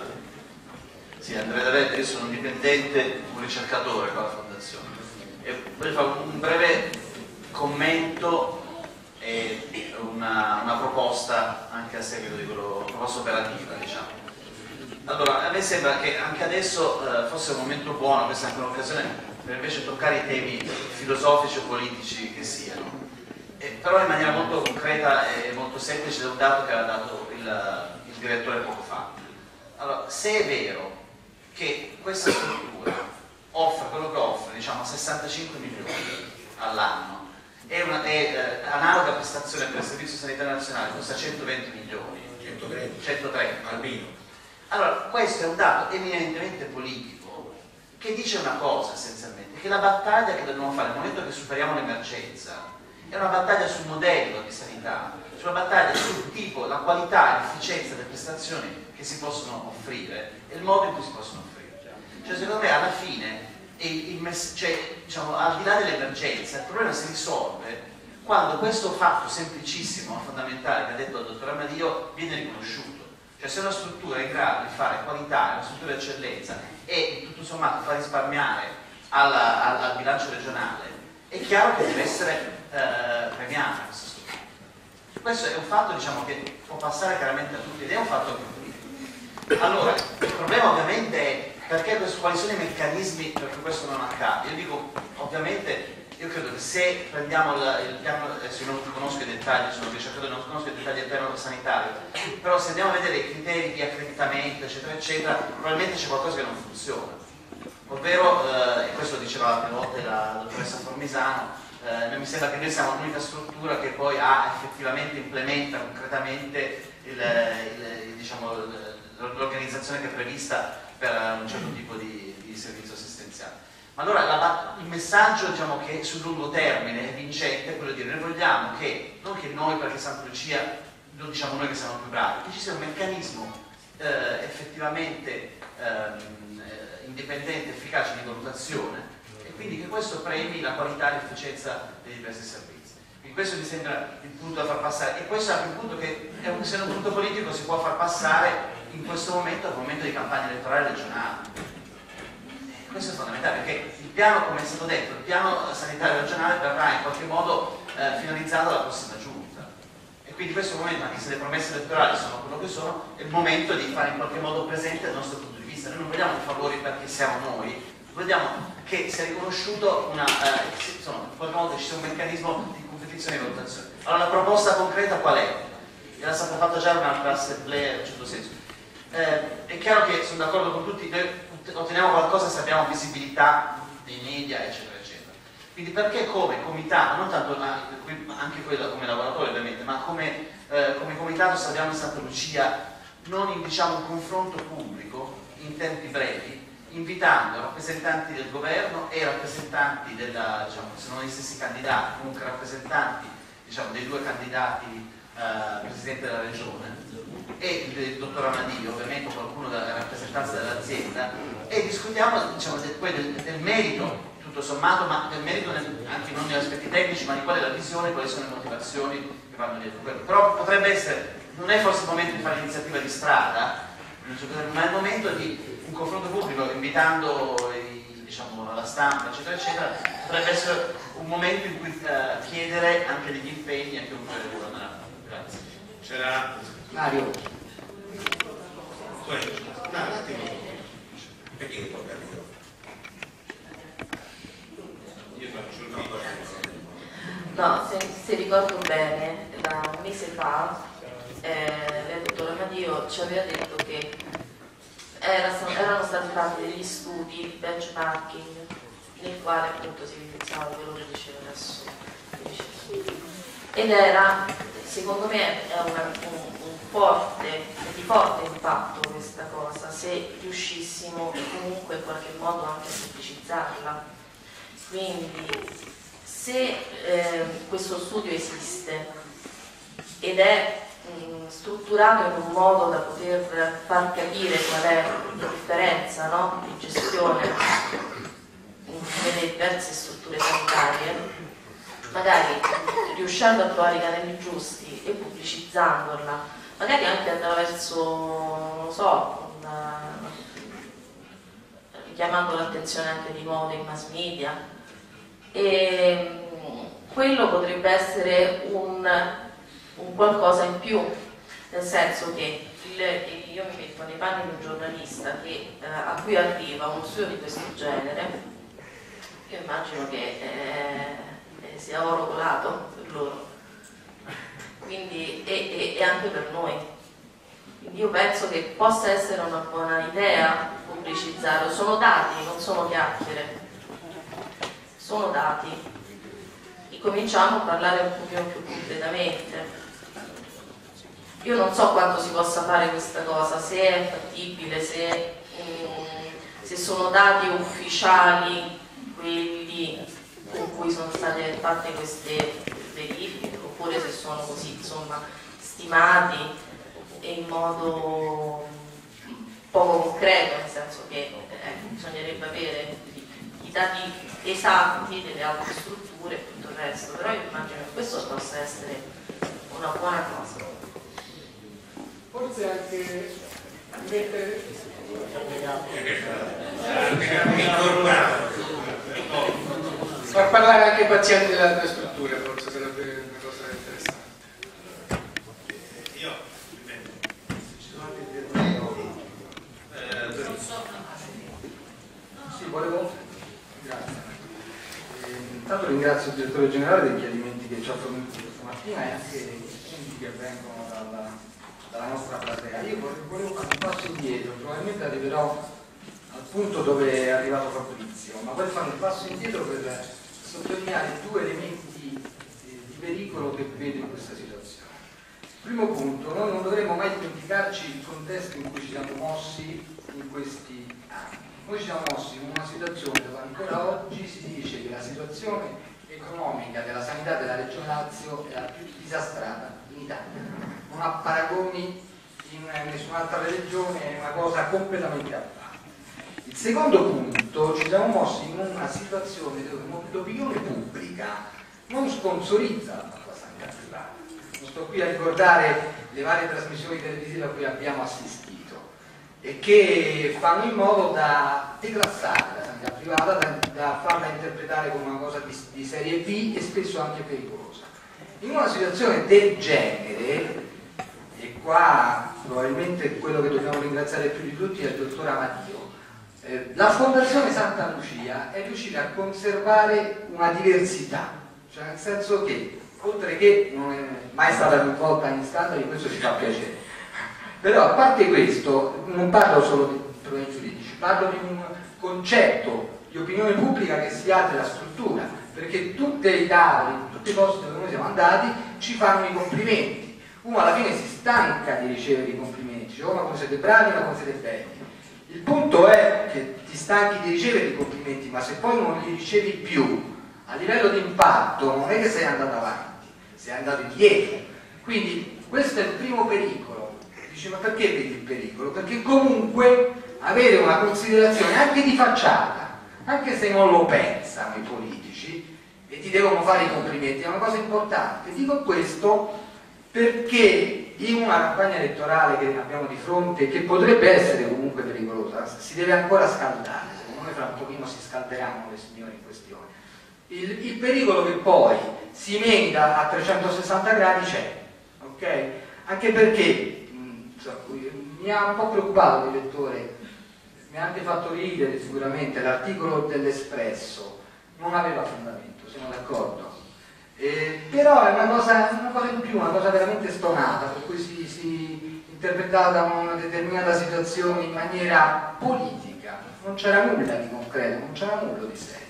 Sì, Andrea D'Avetta, io sono un dipendente, un ricercatore con la fondazione e vorrei fare un breve commento e una, una proposta anche a seguito di quello, proposta operativa, diciamo. Allora, a me sembra che anche adesso eh, fosse un momento buono, questa è anche un'occasione per invece toccare i temi filosofici o politici che siano, eh, però in maniera molto concreta e molto semplice, da un dato che ha dato il, il direttore poco fa. Allora, se è vero che questa struttura offre quello che offre, diciamo sessantacinque milioni all'anno, è una è, eh, analoga prestazione per il Servizio Sanitario Nazionale, costa centoventi milioni, centotrenta albino. Allora, questo è un dato eminentemente politico che dice una cosa essenzialmente, che la battaglia che dobbiamo fare nel momento che superiamo l'emergenza è una battaglia sul modello di sanità, sulla battaglia sul tipo, la qualità e l'efficienza delle prestazioni che si possono offrire e il modo in cui si possono offrire. Cioè, secondo me alla fine il, il cioè, diciamo, al di là dell'emergenza, il problema si risolve quando questo fatto semplicissimo, fondamentale, che ha detto il dottor Amadio, viene riconosciuto. Cioè, se una struttura è in grado di fare qualità, una struttura di eccellenza e tutto sommato fa risparmiare alla, al, al bilancio regionale, è chiaro che deve essere eh, premiata questa struttura. Questo è un fatto, diciamo, che può passare chiaramente a tutti ed è un fatto più politico. Allora, il problema ovviamente è perché questo, quali sono i meccanismi per cui questo non accade. Io dico, ovviamente, io io credo che se prendiamo la, il piano, adesso io non conosco i dettagli, sono ricercatore, non conosco i dettagli del piano sanitario, però se andiamo a vedere i criteri di accreditamento, eccetera, eccetera, probabilmente c'è qualcosa che non funziona. Ovvero, eh, e questo diceva la prima volta la dottoressa Formisano, eh, mi sembra che noi siamo l'unica struttura che poi ha effettivamente implementa concretamente il, il, il, diciamo, l'organizzazione che è prevista per un certo tipo di, di servizio assistenziale. Ma allora la, il messaggio, diciamo, che sul lungo termine è vincente è quello di dire: noi vogliamo che, non che noi perché Santa Lucia lo diciamo noi che siamo più bravi, che ci sia un meccanismo eh, effettivamente ehm, eh, indipendente, efficace di valutazione, e quindi che questo premi la qualità e l'efficienza dei diversi servizi. Quindi questo mi sembra il punto da far passare, e questo è anche un punto che, è un, se è un punto politico, si può far passare in questo momento, al momento di campagna elettorale regionale. Questo è fondamentale, perché il piano, come è stato detto, il piano sanitario regionale verrà in qualche modo eh, finalizzato alla prossima giunta. E quindi questo è un momento, anche se le promesse elettorali sono quello che sono, è il momento di fare in qualche modo presente il nostro punto di vista. Noi non vogliamo i favori perché siamo noi, vogliamo che sia riconosciuto una, eh, insomma, in qualche modo ci sia un meccanismo di competizione e valutazione. Allora la proposta concreta qual è? Era stata fatta già un'altra assemblea in un certo senso. Eh, è chiaro che sono d'accordo con tutti, noi otteniamo qualcosa se abbiamo visibilità dei media, eccetera, eccetera. Quindi perché come comitato, non tanto anche quello come lavoratore ovviamente, ma come, eh, come comitato salviamo in Santa Lucia, non in, diciamo, un confronto pubblico in tempi brevi, invitando rappresentanti del governo e rappresentanti della, diciamo, se non gli stessi candidati, comunque rappresentanti, diciamo, dei due candidati eh, Presidente della Regione e il, il dottor Amadio, ovviamente qualcuno della rappresentanza dell'azienda, e discutiamo, diciamo, del, del, del merito, tutto sommato, ma del merito nel, anche non negli aspetti tecnici, ma di qual è la visione, quali sono le motivazioni che vanno dietro quello. Però potrebbe essere, non è forse il momento di fare l'iniziativa di strada, ma è il momento di un confronto pubblico, invitando i, diciamo, la stampa, eccetera, eccetera. Potrebbe essere un momento in cui uh, chiedere anche degli impegni anche un po'. Grazie. C'era Mario. No, un attimo. Perché non può capire? Io faccio il video. No, se, se ricordo bene, da un mese fa eh, lei, dottor Amadio, ci aveva detto che era, erano stati fatti degli studi di benchmarking nel quale appunto si evidenziava quello che diceva adesso. Ed era, secondo me, è una, un, un forte, di forte impatto questa cosa, se riuscissimo comunque in qualche modo anche a semplicizzarla. Quindi, se eh, questo studio esiste ed è mh, strutturato in un modo da poter far capire qual è la differenza, no, di gestione nelle diverse strutture sanitarie, magari riuscendo a trovare i canali giusti e pubblicizzandola, magari anche attraverso, non so, una, richiamando l'attenzione anche di nuovo dei mass media. E quello potrebbe essere un, un qualcosa in più, nel senso che il, io mi metto nei panni di un giornalista che, eh, a cui arriva uno studio di questo genere, io immagino che eh, sia oro colato per loro, quindi, e, e, e anche per noi. Quindi io penso che possa essere una buona idea pubblicizzarlo, sono dati, non sono chiacchiere. Sono dati e cominciamo a parlare un pochino più concretamente. Io non so quanto si possa fare questa cosa, se è fattibile, se, um, se sono dati ufficiali quelli con cui sono state fatte queste verifiche, oppure se sono così, insomma, stimati in modo poco concreto, nel senso che eh, bisognerebbe avere i dati esatti delle altre strutture e tutto il resto, però io immagino che questo possa essere una buona cosa. Forse anche mettere far parlare anche i pazienti delle altre strutture, forse sarebbe una cosa interessante. Io Sì, volevo. Grazie. Intanto ringrazio ringrazio il direttore generale dei chiarimenti che ci ha fornito questa mattina e anche i spunti che vengono dalla, dalla nostra platea. Io volevo fare un passo indietro, probabilmente arriverò al punto dove è arrivato Fabrizio, ma voglio fare un passo indietro per sottolineare due elementi di pericolo che vedo in questa situazione. Primo punto, noi non dovremmo mai dimenticarci il contesto in cui ci siamo mossi in questi anni. Noi ci siamo mossi in una situazione dove ancora oggi si dice che la situazione economica della sanità della Regione Lazio è la più disastrata in Italia. Non ha paragoni in nessun'altra regione, è una cosa completamente a parte. Il secondo punto, ci siamo mossi in una situazione dove l'opinione pubblica non sponsorizza la sanità privata. Non sto qui a ricordare le varie trasmissioni televisive a cui abbiamo assistito e che fanno in modo da declassare la sanità privata, da, da farla interpretare come una cosa di, di serie B e spesso anche pericolosa. In una situazione del genere, e qua probabilmente quello che dobbiamo ringraziare più di tutti è il dottor Amadio, eh, la Fondazione Santa Lucia è riuscita a conservare una diversità, cioè nel senso che, oltre che non è mai stata coinvolta in scandali, questo ci fa piacere. Però a parte questo, non parlo solo di problemi giuridici, parlo di un concetto di opinione pubblica che si ha della struttura, perché tutti i tavoli, tutti i posti dove noi siamo andati ci fanno i complimenti. Uno alla fine si stanca di ricevere i complimenti, dice oh ma come siete bravi, ma come siete belli. Il punto è che ti stanchi di ricevere i complimenti, ma se poi non li ricevi più, a livello di impatto non è che sei andato avanti, sei andato indietro. Quindi questo è il primo pericolo. Dice, ma perché vedi il pericolo? Perché comunque avere una considerazione anche di facciata, anche se non lo pensano i politici e ti devono fare i complimenti, è una cosa importante. Dico questo perché in una campagna elettorale che abbiamo di fronte, che potrebbe essere comunque pericolosa, si deve ancora scaldare, secondo me fra un pochino si scalderanno le signore in questione. Il, il pericolo che poi si emenda a trecentosessanta gradi c'è, ok? Anche perché mi ha un po' preoccupato il lettore, mi ha anche fatto ridere sicuramente l'articolo dell'Espresso, non aveva fondamento, siamo d'accordo, eh, però è una cosa, una cosa in più, una cosa veramente stonata, per cui si, si interpretava una determinata situazione in maniera politica, non c'era nulla di concreto, non c'era nulla di serio.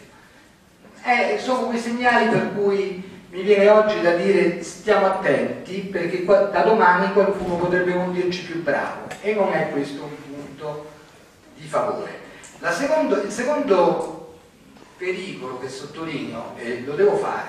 Eh, sono quei segnali per cui mi viene oggi da dire stiamo attenti perché qua, da domani qualcuno potrebbe non dirci più bravo e non è questo un punto di favore. La secondo, il secondo pericolo che sottolineo, e lo devo fare,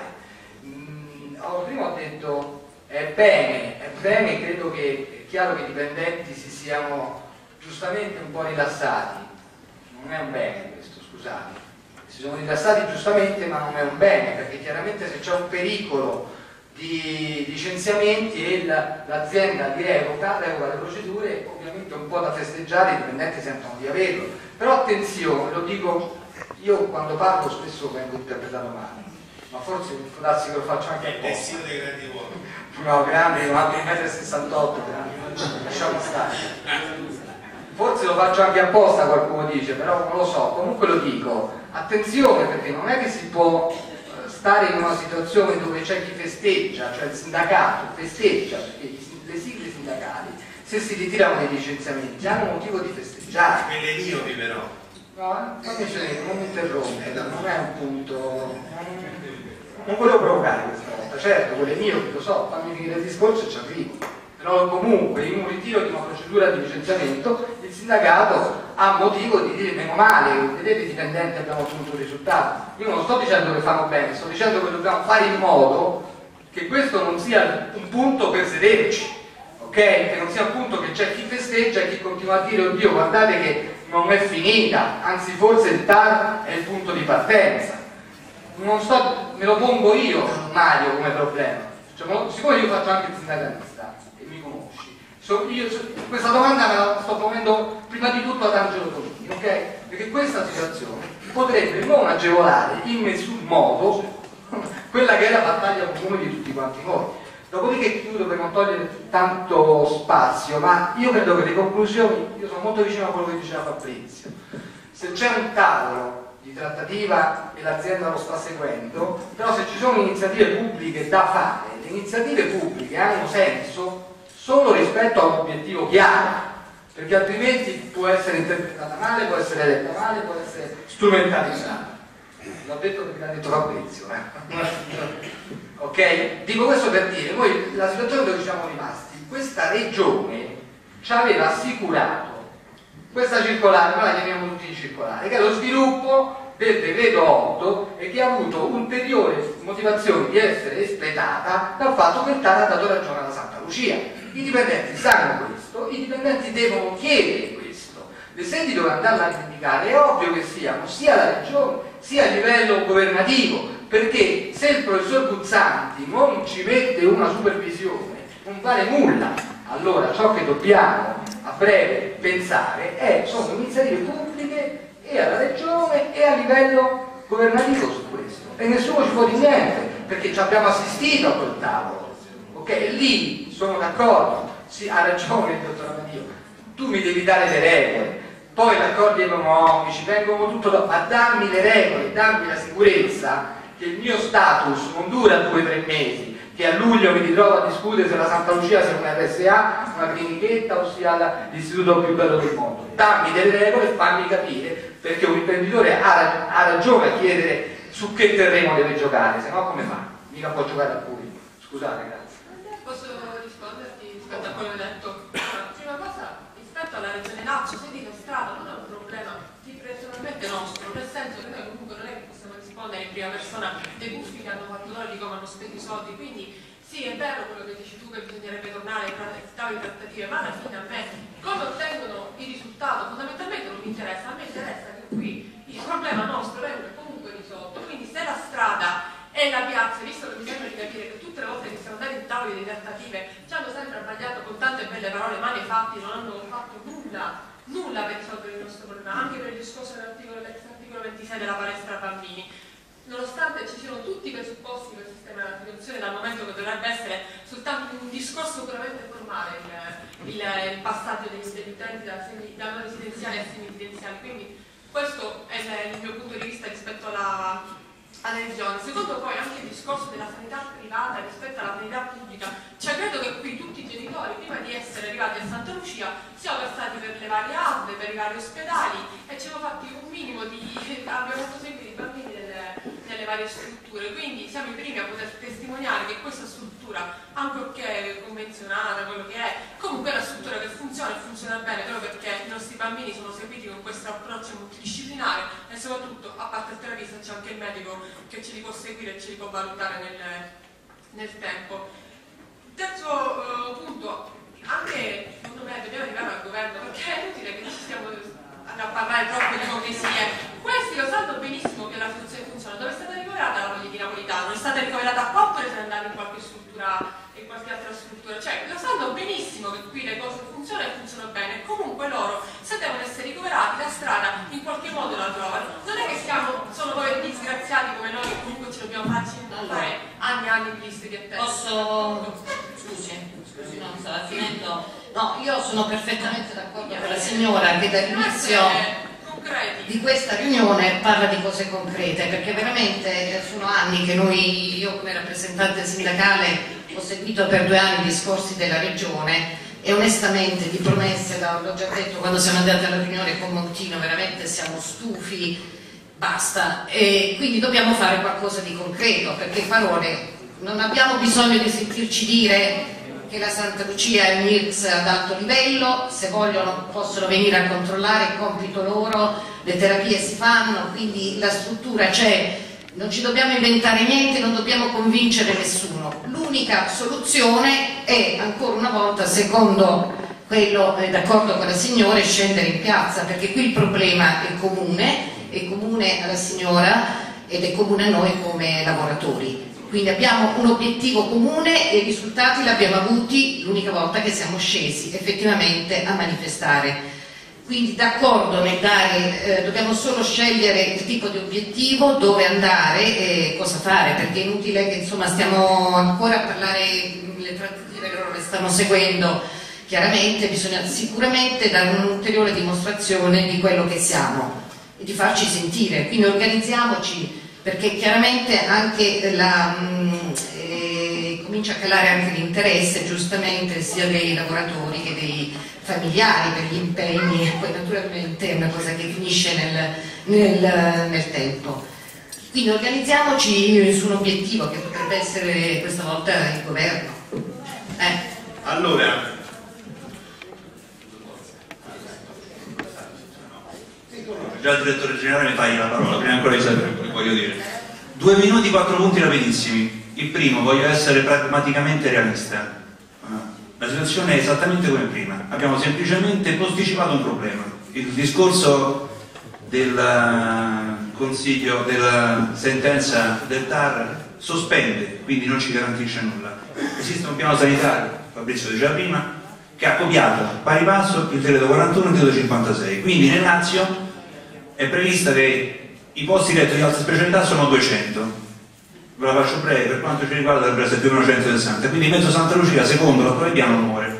mh, ho, prima ho detto è bene, è bene, credo che è chiaro che i dipendenti si siano giustamente un po' rilassati, non è un bene questo, scusate. Si sono rilassati giustamente, ma non è un bene, perché chiaramente se c'è un pericolo di licenziamenti e l'azienda li revoca, revoca le procedure, ovviamente è un po' da festeggiare, i dipendenti sentono di averlo. Però attenzione, lo dico, io quando parlo spesso vengo interpretato male, ma forse può darsi che lo faccio anche apposta. È dei grandi uomini. No, grandi, non ha un metro e sessantotto, lasciamo stare. Forse lo faccio anche apposta, qualcuno dice, però non lo so, comunque lo dico. Attenzione, perché non è che si può stare in una situazione dove c'è chi festeggia, cioè il sindacato festeggia, perché le sigle sindacali, se si ritirano dei licenziamenti, hanno motivo di festeggiare. Quelle miopi però. No, non mi interrompe, non è un punto. Non volevo provocare questa volta, certo, quelle miopi, lo so, fammi finire il discorso e ci arrivo. Però comunque in un ritiro di una procedura di licenziamento il sindacato ha motivo di dire meno male, vedete i dipendenti abbiamo ottenuto un risultato. Io non sto dicendo che fanno bene, sto dicendo che dobbiamo fare in modo che questo non sia un punto per sederci, ok? Che non sia un punto che c'è chi festeggia e chi continua a dire oddio guardate che non è finita, anzi forse il T A R è il punto di partenza. Non sto, me lo pongo io Mario come problema, cioè, siccome io faccio anche il sindacalista e mi conosci, so, io, so, questa domanda me la sto ponendo prima di tutto ad Angelo Tonini, ok? Perché questa situazione potrebbe non agevolare in nessun modo quella che è la battaglia comune di tutti quanti noi. Dopodiché chiudo per non togliere tanto spazio, ma io credo che le conclusioni, io sono molto vicino a quello che diceva Fabrizio. Se c'è un tavolo di trattativa e l'azienda lo sta seguendo, però se ci sono iniziative pubbliche da fare, le iniziative pubbliche hanno senso solo rispetto a un obiettivo chiaro, perché altrimenti può essere interpretata male, può essere letta male, può essere strumentalizzata. L'ho detto perché l'ha detto Fabrizio, eh? Ok? Dico questo per dire, noi la situazione dove siamo rimasti, questa regione ci aveva assicurato questa circolare, noi la chiamiamo tutti circolare, che è lo sviluppo del decreto otto e che ha avuto ulteriori motivazioni di essere espletata dal fatto che il T A R ha dato ragione alla Santa Lucia. I dipendenti sanno questo, i dipendenti devono chiedere questo. Le sedi dove andarla a rivendicare è ovvio che siano sia la regione sia a livello governativo, perché se il professor Guzzanti non ci mette una supervisione non vale nulla. Allora ciò che dobbiamo a breve pensare è, sono iniziative pubbliche e alla regione e a livello governativo su questo, e nessuno ci può dire niente perché ci abbiamo assistito a quel tavolo, ok? Lì sono d'accordo, sì, ha ragione il dottor Amadio, tu mi devi dare le regole, poi gli accordi economici vengono tutto dopo, ma dammi le regole, dammi la sicurezza che il mio status non dura due o tre mesi, che a luglio mi ritrovo a discutere se la Santa Lucia sia una R S A, una clinichetta o sia l'istituto più bello del mondo. Dammi delle regole e fammi capire, perché un imprenditore ha, ha ragione a chiedere su che terreno deve giocare, se no come fa? Mica può giocare al pubblico. Scusate, grazie. Posso risponderti rispetto a quello che hai detto? Prima cosa, rispetto alla regione Lazio, se dico strada non è un problema di personalmente nostro, nel senso che noi comunque non è che possiamo rispondere in prima persona dei buffi che hanno fatto loro di come hanno speso i soldi, quindi sì, è vero quello che dici tu che bisognerebbe tornare ai tavoli trattative, ma alla fine a me come ottengono il risultato fondamentalmente non mi interessa, a me interessa che qui il problema nostro venga comunque risolto, quindi se la strada e la piazza, visto che mi sembra di capire che tutte le volte che siamo andati in tavoli di trattative ci hanno sempre abbagliato con tante belle parole, ma nei fatti non hanno fatto nulla, nulla per risolvere il nostro problema, anche per il discorso dell'articolo ventisei della palestra bambini. Nonostante ci siano tutti i presupposti per sistemare la situazione, dal momento che dovrebbe essere soltanto un discorso puramente formale il, il, il passaggio degli, degli utenti da, semi, da non residenziali a semi-residenziali, quindi questo è il, il mio punto di vista rispetto alla, alla regione. Secondo poi anche il discorso della sanità privata rispetto alla sanità pubblica, cioè credo che qui tutti i genitori prima di essere arrivati a Santa Lucia siamo passati per le varie A S L, per i vari ospedali e ci abbiamo fatti un minimo di abbiamo fatto seguire i bambini delle, delle varie strutture, quindi siamo i primi a poter testimoniare che questa struttura, ancorché convenzionata, quello che è, comunque è una struttura che funziona e funziona bene, proprio perché i nostri bambini sono seguiti con questo approccio multidisciplinare e soprattutto, a parte il terapista, c'è anche il medico che ce li può seguire e ce li può valutare nel, nel tempo. Terzo uh, punto, anche secondo me dobbiamo arrivare al governo, perché è inutile che ci stiamo a parlare troppo di ipocrisie. Questi lo sanno benissimo che la situazione funziona. Dove è stata ricoverata la moglie di Napolitano? È stata ricoverata a qua oppure se ne è andata in qualche struttura, in qualche altra struttura? Cioè, lo sanno benissimo che qui le cose funzionano e funzionano bene. Comunque loro, se devono essere ricoverati, la strada in qualche modo la trovano. Non è che siamo, sono poveri disgraziati come noi, che comunque ci dobbiamo farci fare anni e anni di liste di attesa. Posso... Scusi, scusi, non stava finendo. No, io sono perfettamente d'accordo con la signora che dall'inizio di questa riunione parla di cose concrete, perché veramente sono anni che noi, io come rappresentante sindacale, ho seguito per due anni i discorsi della Regione e onestamente di promesse, l'ho già detto quando siamo andati alla riunione con Montino, veramente siamo stufi, basta, e quindi dobbiamo fare qualcosa di concreto, perché parole, non abbiamo bisogno di sentirci dire che la Santa Lucia è un I R S ad alto livello, se vogliono possono venire a controllare, il compito loro, le terapie si fanno, quindi la struttura c'è, non ci dobbiamo inventare niente, non dobbiamo convincere nessuno. L'unica soluzione è, ancora una volta, secondo quello, è d'accordo con la signora, è scendere in piazza, perché qui il problema è comune, è comune alla signora ed è comune a noi come lavoratori. Quindi abbiamo un obiettivo comune e i risultati li abbiamo avuti l'unica volta che siamo scesi effettivamente a manifestare. Quindi d'accordo nel dare, eh, dobbiamo solo scegliere il tipo di obiettivo, dove andare e cosa fare, perché è inutile che insomma stiamo ancora a parlare, le trattative loro le stanno seguendo, chiaramente bisogna sicuramente dare un'ulteriore dimostrazione di quello che siamo. e di farci sentire, quindi organizziamoci, perché chiaramente anche la, mh, eh, comincia a calare anche l'interesse giustamente sia dei lavoratori che dei familiari per gli impegni, poi naturalmente è una cosa che finisce nel, nel, nel tempo. Quindi organizziamoci su un obiettivo che potrebbe essere questa volta il governo. Eh. Allora, già il direttore generale mi taglia la parola, prima ancora di sapere quello che voglio dire. Due minuti, quattro punti rapidissimi. Il primo, voglio essere pragmaticamente realista. La situazione è esattamente come prima, abbiamo semplicemente posticipato un problema. Il discorso del consiglio, della sentenza del T A R sospende, quindi non ci garantisce nulla. Esiste un piano sanitario, Fabrizio diceva prima, che ha copiato a pari passo il decreto quarantuno e il decreto cinquantasei, quindi nel Lazio è prevista che i posti letto di alta specialità sono duecento. Ve la faccio breve, per quanto ci riguarda dovrebbe essere più o meno centosessanta, quindi mezzo Santa Lucia secondo l'attuale piano muore.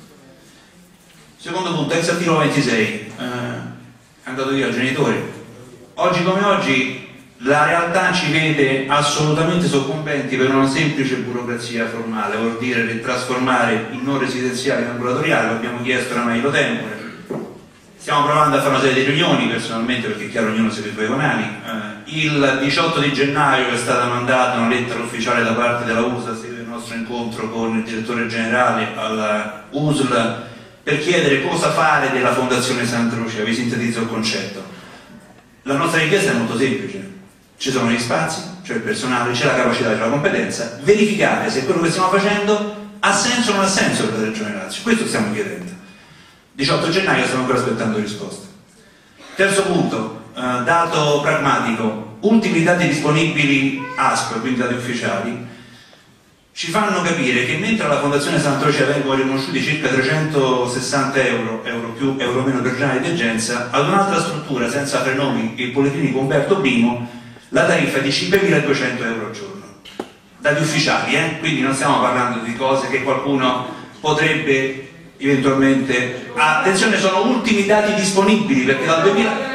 Secondo punto, ex articolo ventisei, eh, è andato via il genitore. Oggi come oggi la realtà ci vede assolutamente soccombenti per una semplice burocrazia formale, vuol dire che trasformare il non residenziale in ambulatoriale, lo abbiamo chiesto oramai da tempo. Stiamo provando a fare una serie di riunioni personalmente, perché è chiaro ognuno segue i suoi canali. Eh, il diciotto di gennaio è stata mandata una lettera ufficiale da parte della U S L a seguito del nostro incontro con il direttore generale alla U S L per chiedere cosa fare della Fondazione Santa Lucia. Vi sintetizzo il concetto. La nostra richiesta è molto semplice: ci sono gli spazi, c'è il personale, c'è la capacità, c'è la competenza, verificare se quello che stiamo facendo ha senso o non ha senso per la Regione Lazio. Questo stiamo chiedendo. diciotto gennaio stiamo ancora aspettando risposte. Terzo punto, eh, dato pragmatico, ultimi dati disponibili A S P, quindi dati ufficiali, ci fanno capire che mentre alla Fondazione Santa Lucia vengono riconosciuti circa trecentosessanta euro, euro più, euro meno per giornale di degenza, ad un'altra struttura senza prenomi, il Policlinico Umberto I, la tariffa è di cinquemiladuecento euro al giorno. Dati ufficiali, eh? Quindi non stiamo parlando di cose che qualcuno potrebbe eventualmente... Ah, attenzione, sono ultimi dati disponibili, perché dal duemila...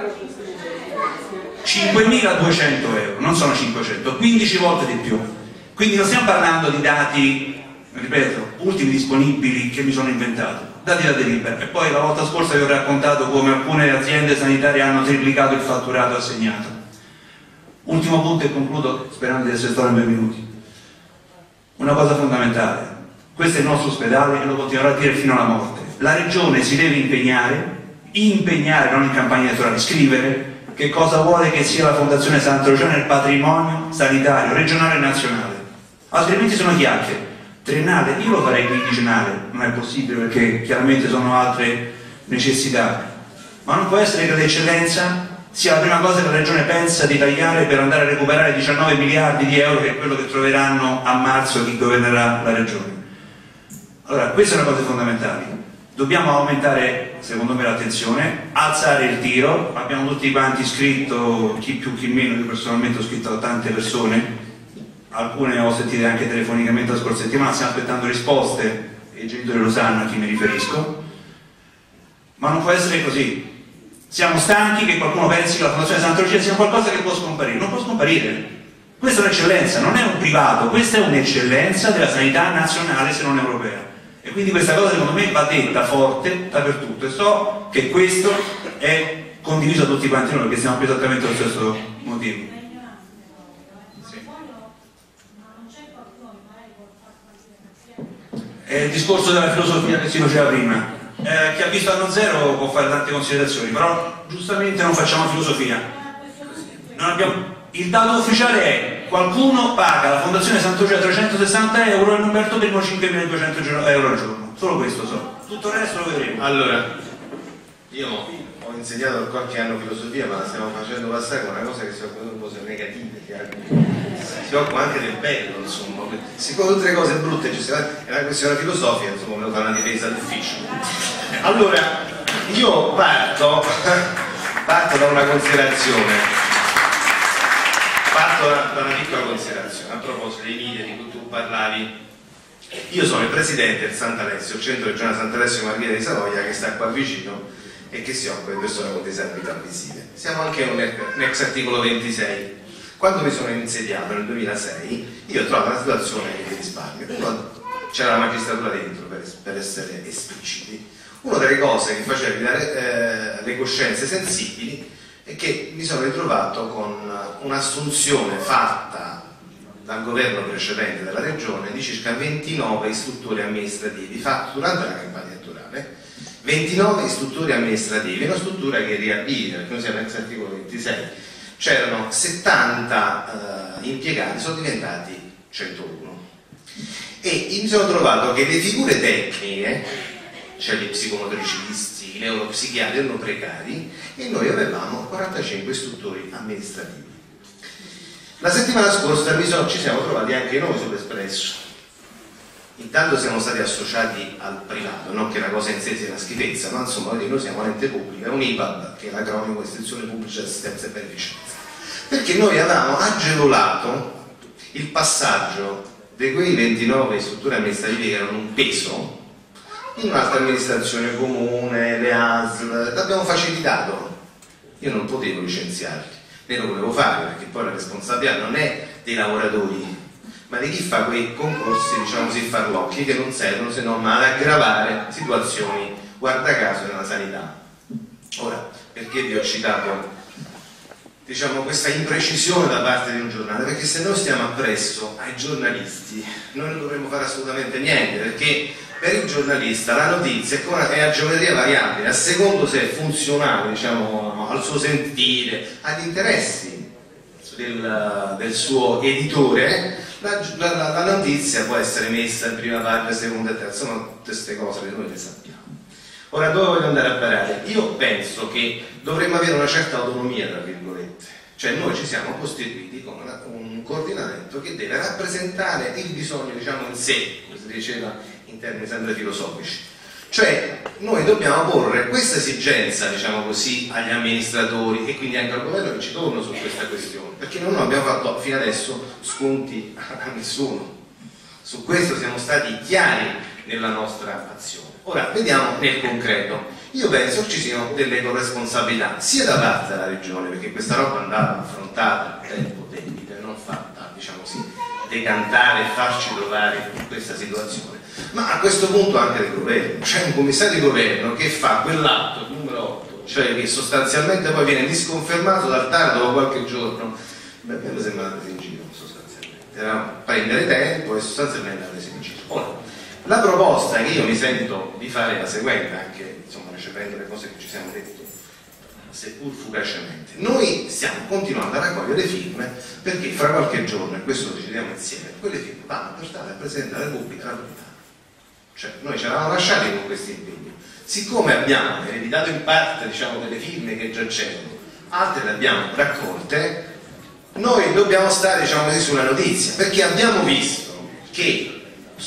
cinquemiladuecento euro, non sono cinquecento, quindici volte di più. Quindi non stiamo parlando di dati, ripeto, ultimi disponibili che mi sono inventato, dati da delibera. E poi la volta scorsa vi ho raccontato come alcune aziende sanitarie hanno triplicato il fatturato assegnato. Ultimo punto e concludo, sperando di essere stato in due minuti. Una cosa fondamentale: questo è il nostro ospedale e lo continuerò a dire fino alla morte. La Regione si deve impegnare, impegnare, non in campagna elettorale, scrivere che cosa vuole che sia la Fondazione Santa Lucia nel patrimonio sanitario regionale e nazionale. Altrimenti sono chiacchiere. Triennale, io lo farei quindicinale, non è possibile perché chiaramente sono altre necessità, ma non può essere che l'eccellenza sia la prima cosa che la Regione pensa di tagliare per andare a recuperare diciannove miliardi di euro, che è quello che troveranno a marzo chi governerà la Regione. Allora, queste sono cose fondamentali. Dobbiamo aumentare, secondo me, l'attenzione, alzare il tiro. Abbiamo tutti quanti scritto, chi più chi meno, io personalmente ho scritto a tante persone, alcune ho sentite anche telefonicamente la scorsa settimana, stiamo aspettando risposte e i genitori lo sanno a chi mi riferisco, ma non può essere così. Siamo stanchi che qualcuno pensi che la Fondazione Santa Lucia sia qualcosa che può scomparire. Non può scomparire. Questa è un'eccellenza, non è un privato, questa è un'eccellenza della sanità nazionale, se non europea. E quindi questa cosa secondo me va detta forte dappertutto, e so che questo è condiviso da tutti quanti noi, perché siamo qui esattamente lo stesso motivo. È il discorso della filosofia che si faceva prima. Eh, chi ha visto Anno Zero può fare tante considerazioni, però giustamente non facciamo filosofia. Non abbiamo... Il dato ufficiale è: qualcuno paga la Fondazione Santa Lucia trecentosessanta euro e Umberto I cinquemiladuecento euro al giorno. Solo questo so. Tutto il resto lo vedremo. Allora, io ho insegnato per qualche anno filosofia, ma la stiamo facendo passare con una cosa che si occupa di cose negative, si occupa anche del bello, insomma. Siccome tutte le cose brutte ci è una questione filosofica, insomma, volevo fare una difesa d'ufficio. Allora, io parto, parto da una considerazione. Parto da, da una piccola considerazione a proposito dei media di cui tu parlavi. Io sono il presidente del Sant'Alessio, il centro regionale Sant'Alessio Margherita di Savoia, che sta qua vicino, e che si occupa di persone con disabilità visive. Siamo anche un ex articolo ventisei. Quando mi sono insediato nel duemilasei, io ho trovato una situazione di risparmio. C'era la magistratura dentro, per, per essere espliciti. Una delle cose che faceva evitare eh, le coscienze sensibili è che mi sono ritrovato con un'assunzione fatta dal governo precedente della regione di circa ventinove istruttori amministrativi, fatto durante la campagna elettorale. ventinove istruttori amministrativi, una struttura che riavviva, perché noi siamo ex articolo ventisei, c'erano settanta eh, impiegati, sono diventati centouno. E mi sono trovato che le figure tecniche, cioè gli psicomotricisti, i neuropsichiatri, erano precari e noi avevamo quarantacinque istruttori amministrativi. La settimana scorsa mi sono, ci siamo trovati anche noi sull'Espresso. Intanto siamo stati associati al privato, non che la cosa in sé sia una schifezza, ma insomma noi siamo un ente pubblico, un I P A B, che è l'acronimo Istituzione Pubblica di Assistenza e Beneficenza, perché noi avevamo agevolato il passaggio di quei ventinove istruttori amministrativi che erano un peso in un'altra amministrazione comune, le A S L, l'abbiamo facilitato. Io non potevo licenziarli, né lo volevo fare, perché poi la responsabilità non è dei lavoratori, ma di chi fa quei concorsi, diciamo così, farlocchi, che non servono se non ad aggravare situazioni, guarda caso, nella sanità. Ora, perché vi ho citato, diciamo, questa imprecisione da parte di un giornale? Perché se noi stiamo appresso ai giornalisti, noi non dovremmo fare assolutamente niente, perché per il giornalista la notizia è a geometria variabile, a secondo se è funzionale, diciamo, al suo sentire, agli interessi del, del suo editore. La, la, la notizia può essere messa in prima pagina, seconda e terza, ma tutte queste cose noi le sappiamo. Ora, dove voglio andare a parare? Io penso che dovremmo avere una certa autonomia, tra virgolette, cioè noi ci siamo costituiti come una, un coordinamento che deve rappresentare il bisogno, diciamo, in sé, come si diceva in termini sempre filosofici. Cioè noi dobbiamo porre questa esigenza, diciamo così, agli amministratori e quindi anche al governo che ci torno su questa questione, perché noi non abbiamo fatto fino adesso sconti a nessuno. Su questo siamo stati chiari nella nostra azione. Ora vediamo nel concreto. Io penso che ci siano delle corresponsabilità sia da parte della regione, perché questa roba andava affrontata a tempo debito e non fatta, diciamo così, decantare e farci trovare in questa situazione, ma a questo punto anche del governo. C'è un commissario di governo che fa quell'atto numero otto, cioè che sostanzialmente poi viene disconfermato dal T A R dopo qualche giorno. Beh, mi sembra una presa in giro, sostanzialmente era prendere tempo e sostanzialmente una presa in giro. Ora, la proposta che io mi sento di fare è la seguente, anche insomma recependo le cose che ci siamo detti, seppur fugacemente. Noi stiamo continuando a raccogliere firme perché fra qualche giorno, e questo lo decidiamo insieme, quelle firme vanno portate al Presidente della Repubblica Napolitano. Cioè noi ci eravamo lasciati con questi impegni. Siccome abbiamo ereditato in parte, diciamo, delle firme che già c'erano, altre le abbiamo raccolte, noi dobbiamo stare, diciamo così, sulla notizia, perché abbiamo visto che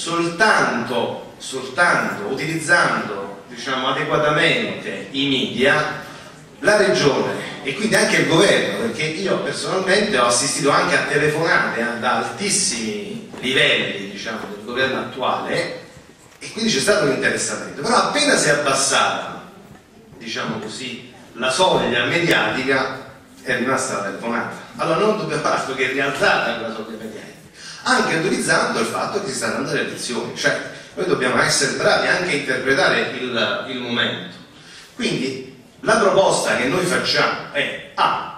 soltanto, soltanto utilizzando, diciamo, adeguatamente i media, la regione e quindi anche il governo, perché io personalmente ho assistito anche a telefonate eh, da altissimi livelli, diciamo, del governo attuale, e quindi c'è stato un interessamento, però appena si è abbassata, diciamo così, la soglia mediatica è rimasta la telefonata. Allora non dobbiamo fare altro che rialzare quella soglia mediatica, anche utilizzando il fatto che si stanno andando alle elezioni, cioè noi dobbiamo essere bravi anche a interpretare il, il momento. Quindi la proposta che noi facciamo è a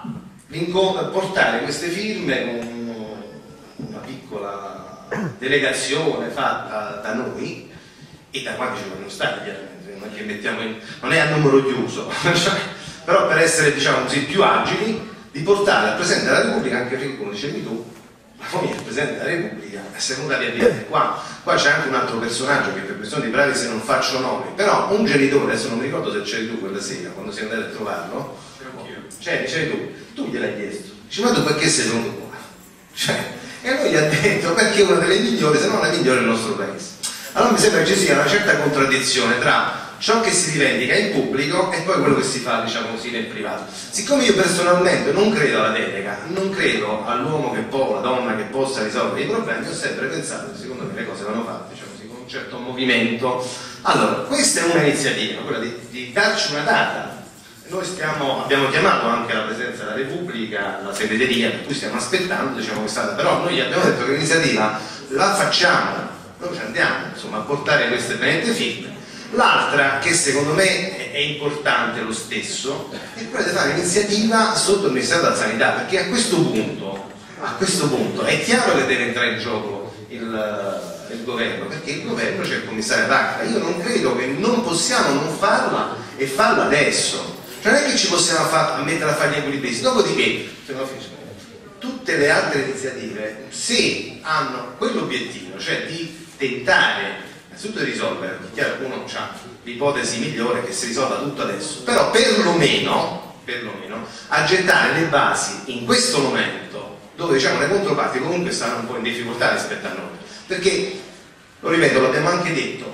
portare queste firme con una piccola delegazione fatta da noi e da quanti ci vogliono stare, chiaramente, non è, che mettiamo in, non è a numero chiuso, però per essere, diciamo così, più agili, di portare al Presidente della Repubblica, anche perché, come dicevi tu, la famiglia del Presidente della Repubblica è seconda via di qua. Qua c'è anche un altro personaggio che per questione di bravi se non faccio nomi, però un genitore, adesso non mi ricordo se c'eri tu quella sera quando sei andato a trovarlo, c'eri, c'eri tu, tu gliel'hai chiesto, dici ma tu perché sei venuto qua? Cioè, e lui gli ha detto perché è una delle migliori, se non la migliore del nostro paese. Allora mi sembra che ci sia una certa contraddizione tra ciò che si rivendica in pubblico e poi quello che si fa, diciamo così, nel privato. Siccome io personalmente non credo alla delega, non credo all'uomo che può, alla donna che possa risolvere i problemi, ho sempre pensato che secondo me le cose vanno fatte, diciamo così, con un certo movimento. Allora, questa è un'iniziativa, quella di, di darci una data Noi stiamo, abbiamo chiamato anche la Presidenza della Repubblica, la segreteria, per cui stiamo aspettando, diciamo che è stata, però noi abbiamo detto che l'iniziativa la facciamo, noi ci andiamo insomma a portare queste benedette firme. L'altra, che secondo me è importante lo stesso, è quella di fare un'iniziativa sotto il Ministero della Sanità, perché a questo punto, a questo punto è chiaro che deve entrare in gioco il, il governo, perché il governo c'è il commissario D'Acqua. Io non credo che non possiamo non farla e farla adesso. Cioè non è che ci possiamo far, mettere a fare gli equilibristi, dopodiché tutte le altre iniziative, se hanno quell'obiettivo, cioè di tentare innanzitutto di risolvere, è chiaro che uno ha l'ipotesi migliore che si risolva tutto adesso, però perlomeno, perlomeno a gettare le basi in questo momento dove diciamo le controparti comunque stanno un po' in difficoltà rispetto a noi, perché, lo ripeto, l'abbiamo anche detto,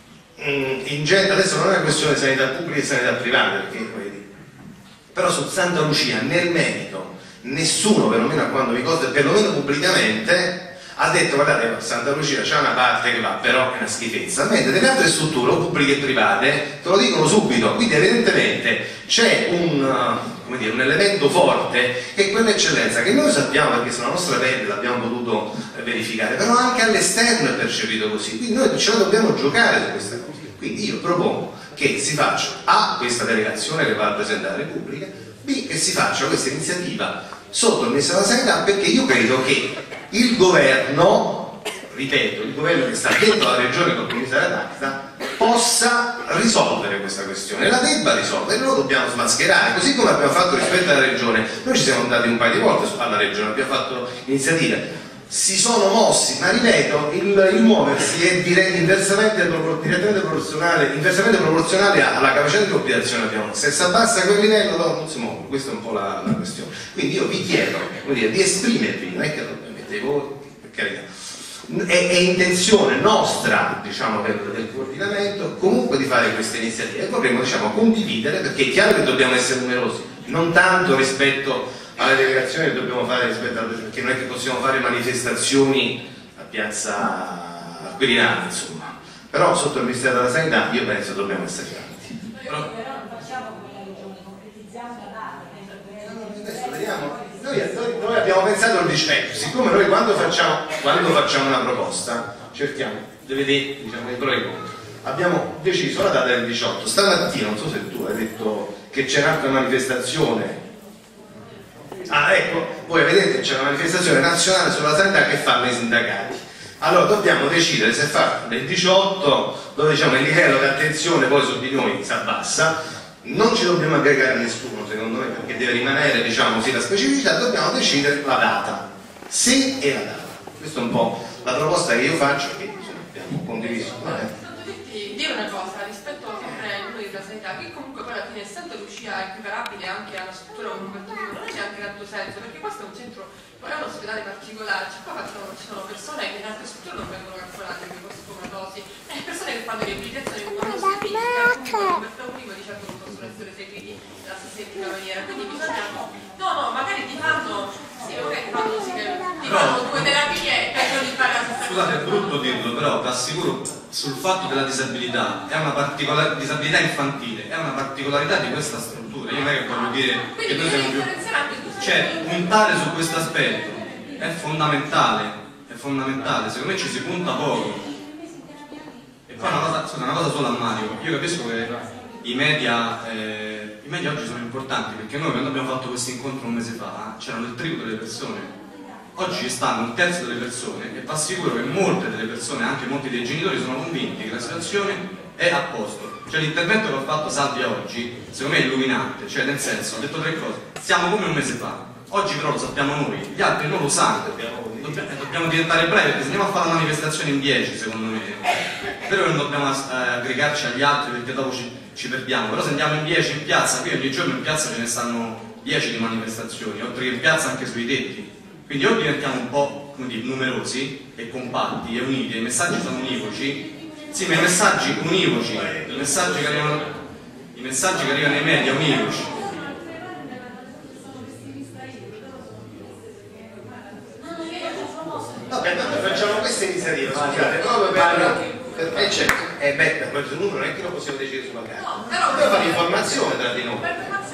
in gente adesso non è una questione di sanità pubblica e sanità privata, perché però su Santa Lucia nel merito nessuno, perlomeno a quando mi costa, perlomeno pubblicamente ha detto guardate Santa Lucia c'è una parte che va però è una schifezza, mentre delle altre strutture pubbliche e private te lo dicono subito, quindi evidentemente c'è un, come dire, un elemento forte che è quell'eccellenza che noi sappiamo perché sulla nostra pelle l'abbiamo potuto verificare, però anche all'esterno è percepito così, quindi noi ce la dobbiamo giocare su questa cosa. Quindi io propongo che si faccia A, questa delegazione che va al Presidente della Repubblica, B, che si faccia questa iniziativa sotto il Ministero della Sanità, perché io credo che il governo, ripeto, il governo che sta dentro la regione col commissario D'Acqua possa risolvere questa questione, la debba risolvere, noi lo dobbiamo smascherare, così come abbiamo fatto rispetto alla regione. Noi ci siamo andati un paio di volte alla regione, abbiamo fatto iniziative, si sono mossi, ma ripeto, il, il muoversi è dire, inversamente, direttamente proporzionale, inversamente proporzionale alla capacità di compilazione che abbiamo. Se si abbassa quel livello loro non si muovono, questa è un po' la, la questione. Quindi io vi chiedo, come dire, di esprimervi, non è che mettete i voti, per carità. È, è intenzione nostra, diciamo, del, del coordinamento comunque di fare queste iniziative e vorremmo, diciamo, condividere, perché è chiaro che dobbiamo essere numerosi, non tanto rispetto alle delegazioni che dobbiamo fare rispetto al perché non è che possiamo fare manifestazioni a piazza al Quirinale, insomma, però sotto il Ministero della Sanità io penso che dobbiamo essere tanti. Però non facciamo come la regione, concretizziamo la data. Adesso vediamo, noi, noi, noi abbiamo pensato al dicembre, siccome noi quando facciamo, quando facciamo una proposta cerchiamo di vedere, diciamo, i pro e i contro. Abbiamo deciso la data del diciotto, stamattina non so se tu hai detto che c'è un'altra manifestazione. Ah, ecco, voi vedete c'è una manifestazione nazionale sulla sanità che fanno i sindacati. Allora dobbiamo decidere se fare del diciotto, dove diciamo il livello di attenzione poi su di noi si abbassa, non ci dobbiamo aggregare a nessuno secondo me, perché deve rimanere, diciamo così, la specificità, dobbiamo decidere la data, se e la data. Questa è un po' la proposta che io faccio, che insomma, abbiamo condiviso. Dire una cosa rispetto sempre al numero della sanità, che comunque poi alla fine Santa Lucia è equiparabile anche alla struttura comunicativa, non c'è anche tanto senso, perché questo è un centro, poi è un ospedale particolare, cioè qua facciano, ci sono persone che in altre strutture non vengono calcolate come post-comatosi, e persone che fanno riabilitazione che non sono seguiti, che appunto per unico di certo non possono essere seguiti nella stessa identica maniera, quindi bisogna, no no, magari ti fanno, sì, magari ti fanno, sì, ti fanno due terapie e peggio di fare la stessa cosa. Scusate, è brutto dirlo, però vi assicuro sul fatto della disabilità, è una particolare disabilità infantile, è una particolarità di questa struttura. Io non è che voglio dire che noi siamo più, cioè puntare su questo aspetto è fondamentale, è fondamentale, secondo me ci si punta poco. E poi una cosa, scusa, una cosa solo a Mario, io capisco che i media, eh, i media oggi sono importanti, perché noi quando abbiamo fatto questo incontro un mese fa c'erano il triplo delle persone. Oggi stanno un terzo delle persone e vi assicuro che molte delle persone, anche molti dei genitori, sono convinti che la situazione è a posto. Cioè l'intervento che ha fatto Salvia oggi, secondo me è illuminante, cioè nel senso, ha detto tre cose, siamo come un mese fa, oggi però lo sappiamo noi, gli altri non lo sanno, dobbiamo, dobbiamo, dobbiamo diventare brevi, perché se andiamo a fare una manifestazione in dieci, secondo me, però che non dobbiamo eh, aggregarci agli altri perché dopo ci, ci perdiamo, però se andiamo in dieci in piazza, qui ogni giorno in piazza ce ne stanno dieci di manifestazioni, oltre che in piazza anche sui tetti. Quindi o diventiamo un po', come dire, numerosi e compatti e uniti, i messaggi sono univoci, sì, ma i messaggi univoci, i messaggi che arrivano, i messaggi che arrivano ai media univoci. Vabbè, noi facciamo questa iniziativa, scusate, proprio per... per eh, certo, eh, beh, per questo numero non è che lo possiamo decidere sulla carta. Noi facciamo informazione tra di noi.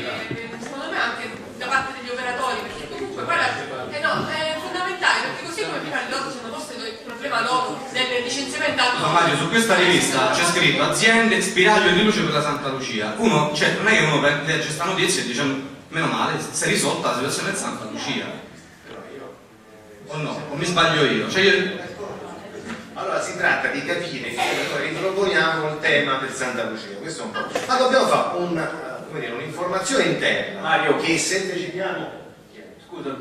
eh, secondo me anche da parte degli operatori, perché comunque guarda, eh no, è fondamentale, perché così come prima loro sono posti il problema loro del licenziamento al No Mario, su questa rivista c'è scritto aziende spiraglio di luce per la Santa Lucia. Uno, cioè, non è che uno legge questa notizia e dice meno male, si è risolta la situazione del Santa Lucia. O no? O mi sbaglio io? Cioè io... Allora si tratta di capire che noi riproponiamo il tema del Santa Lucia, questo è un po'. Ma dobbiamo fare un'informazione un interna. Mario, che se decidiamo. Scusa.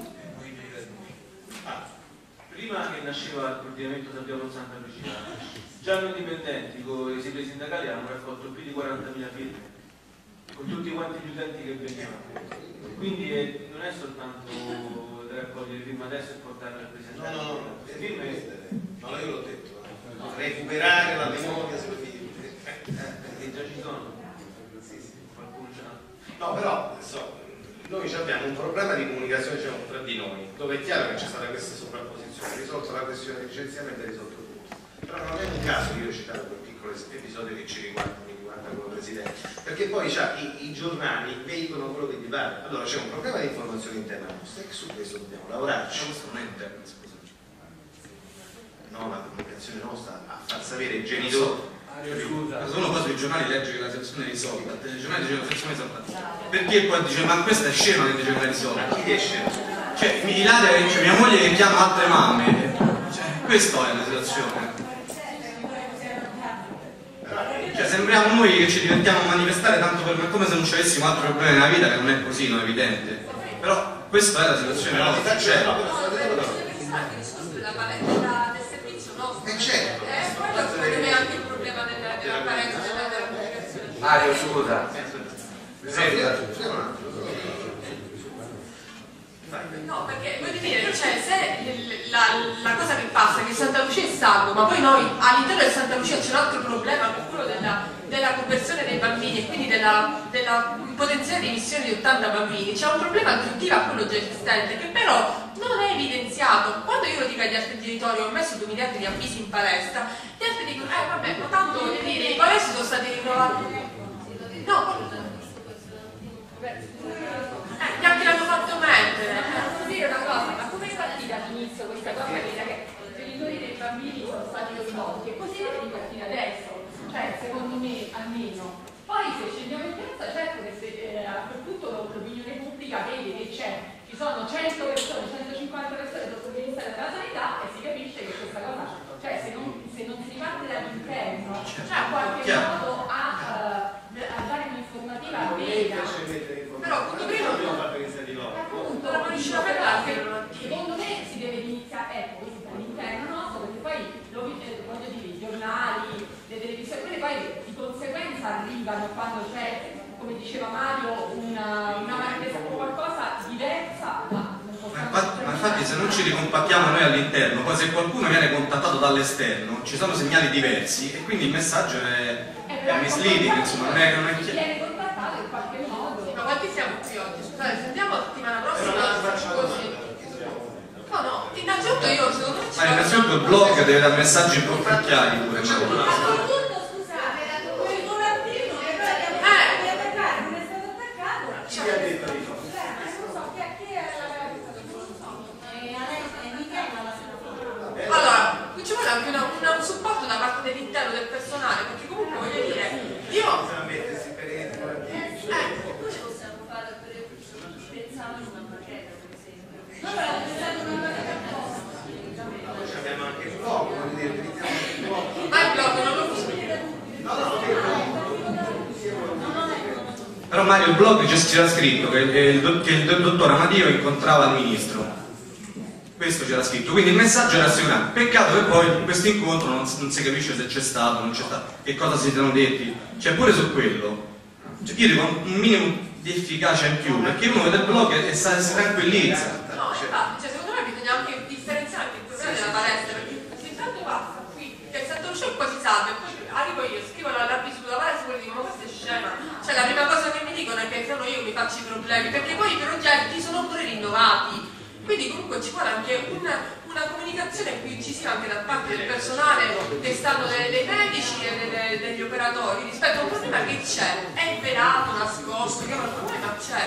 Ah, prima che nasceva il coordinamento Santiago Santa Lucia, già noi dipendenti con i siti sindacali hanno raccolto più di quarantamila firme, con tutti quanti gli utenti che venivano. Quindi eh, non è soltanto raccogliere firme adesso e portarle al Presidente. No, no, no, le firme, no, io l'ho detto, recuperare la memoria sulle firme. Perché già ci sono. Sì, sì. Qualcuno ce l'ha. No, però, so, noi abbiamo un problema di comunicazione, diciamo, tra di noi, dove è chiaro che c'è stata questa sovrapposizione, risolta la questione di licenziamento e risolto tutto. Però non è un caso che io ho citato quel piccolo episodio che ci riguarda, mi riguarda come Presidente, perché poi i, i giornali veicolano quello che gli pare. Allora c'è un problema di informazione interna nostra e su questo dobbiamo lavorarci. Questo non è interno, scusa. No, la comunicazione nostra a far sapere ai genitori. Se uno poi sui giornali legge che la situazione è risolta, i giornali dicono che la situazione è risolta. Perché poi dice ma questa è scema che dice che è risolta? Chi è scema? Cioè, mi dilate, cioè, mia moglie che chiama altre mamme. Cioè, questa è la situazione. Cioè, sembriamo noi che ci diventiamo a manifestare tanto per come se non ci avessimo altri problemi nella vita, che non è così, non è evidente. Però questa è la situazione nostra. Cioè, del servizio nostro. E certo. Eh, quello secondo me è anche il problema della, della carenza della, della comunicazione. Mario, scusa. No, perché voglio dire, cioè, se la, la cosa che passa è che Santa Lucia è salvo, ma poi noi all'interno del Santa Lucia c'è un altro problema, che è quello della, della conversione dei bambini e quindi della, della potenziale di emissione di ottanta bambini. C'è un problema aggiuntivo a quello già esistente, che però non è evidenziato. Quando io lo dico agli altri genitori, ho messo due miliardi di avvisi in palestra, gli altri dicono, eh vabbè, ma tanto voglio dire, i palestri sono stati rinnovati. No, eh, neanche l'hanno fatto mettere. Posso dire una cosa, ma come è partita all'inizio questa cosa che i genitori dei bambini sono stati coinvolti? E così deve ripartire adesso, cioè secondo me almeno. Poi se scendiamo in piazza, certo che se, eh, a quel punto l'opinione pubblica vede che c'è, ci sono cento persone, centocinquanta persone sotto il Ministero della Sanità e si capisce che questa cosa, cioè se non, se non si parte dall'interno, cioè a qualche modo a, uh, a dare un'informativa vera. Però appunto prima dobbiamo fare questa di loro. Appunto, non riusciamo a parlare. Secondo me si deve iniziare, ecco, all'interno nostro, perché poi lo, eh, voglio dire, i giornali, le televisioni, quelle poi di conseguenza arrivano quando c'è, come diceva Mario, una, una manifestazione, qualcosa diversa, ma non possiamo. Ma infatti, ma infatti se non ci ricompattiamo noi all'interno, poi se qualcuno viene contattato dall'esterno, ci sono segnali diversi e quindi il messaggio è, è misleading, insomma, non è, non è chiaro. Viene contattato in qualche modo. Ma quanti siamo qui oggi? Scusate, sentiamo la settimana prossima così. No, no, innanzitutto io secondo me. Ma innanzitutto il blog deve dare messaggi un po' più chiari pure. Allora, qui ci vuole anche una, una, un supporto da parte dell'interno del personale, perché comunque voglio dire, io... Eh, cosa possiamo fare per pensare in una maquetta, per esempio? No, però è stata una maquetta apposta. Abbiamo anche il blog, voglio dire, utilizziamo anche il blog. Ma il blog non lo uso. No, no, Però Mario, il blog c'era scritto che il, che il dottor Amadio incontrava il ministro. Questo c'era scritto, quindi il messaggio era assicurante. Peccato che poi in questo incontro non, non si capisce se c'è stato, non c'è stato, che cosa si siano detti. Cioè pure su quello. Cioè, io dico un minimo di efficacia in più, perché uno vede il blog e, e sa, si tranquillizza. No, infatti, cioè, secondo me bisogna anche differenziare anche il problema della palestra, perché se intanto basta qui, che il Santa Lucia poi si salva, e poi arrivo io, scrivo l'avviso sulla palestra e poi dico, ma questa è scema. Cioè la prima cosa che mi dicono è che sono io che mi faccio i problemi, perché poi i progetti sono pure rinnovati. Quindi comunque ci vuole anche un, una comunicazione più incisiva anche da parte del personale che stanno dei, dei medici e dei, degli operatori rispetto a un problema che c'è, è velato, nascosto, che è un problema c'è.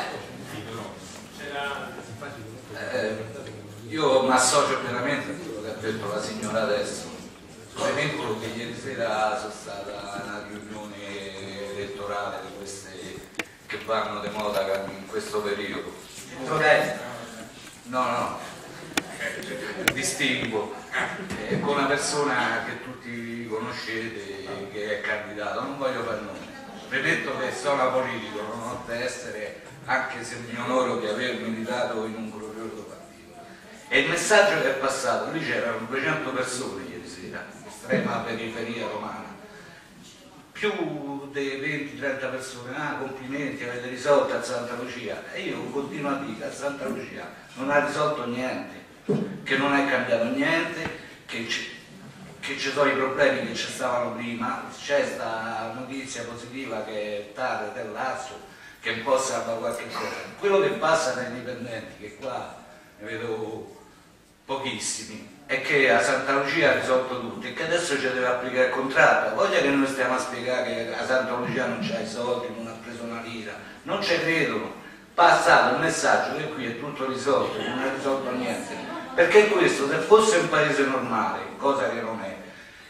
Eh, io mi associo pienamente a quello che ha detto la signora adesso. Premetto che ieri sera sono stata una riunione elettorale di queste che vanno di moda in questo periodo. No, no, distingo. Eh, con una persona che tutti conoscete, che è candidato, non voglio fare nome. Premetto che sono politico, non ho da essere, anche se mi onoro di aver militato in un glorioso partito. E il messaggio che è passato, lì c'erano duecento persone ieri sera, estrema periferia romana, più di venti trenta persone, ah complimenti, avete risolto a Santa Lucia. E io continuo a dire che a Santa Lucia non ha risolto niente, che non è cambiato niente, che ci, che ci sono i problemi che ci stavano prima, c'è questa notizia positiva che è tale del Lazio, che un po' salva qualche cosa. Quello che passa dai dipendenti, che qua ne vedo pochissimi, è che a Santa Lucia ha risolto tutto e che adesso ci deve applicare il contratto. Voglia che noi stiamo a spiegare che a Santa Lucia non c'ha i soldi, non ha preso una lira, non ci credono. Passato il messaggio che qui è tutto risolto, non ha risolto niente, perché questo, se fosse un paese normale, cosa che non è,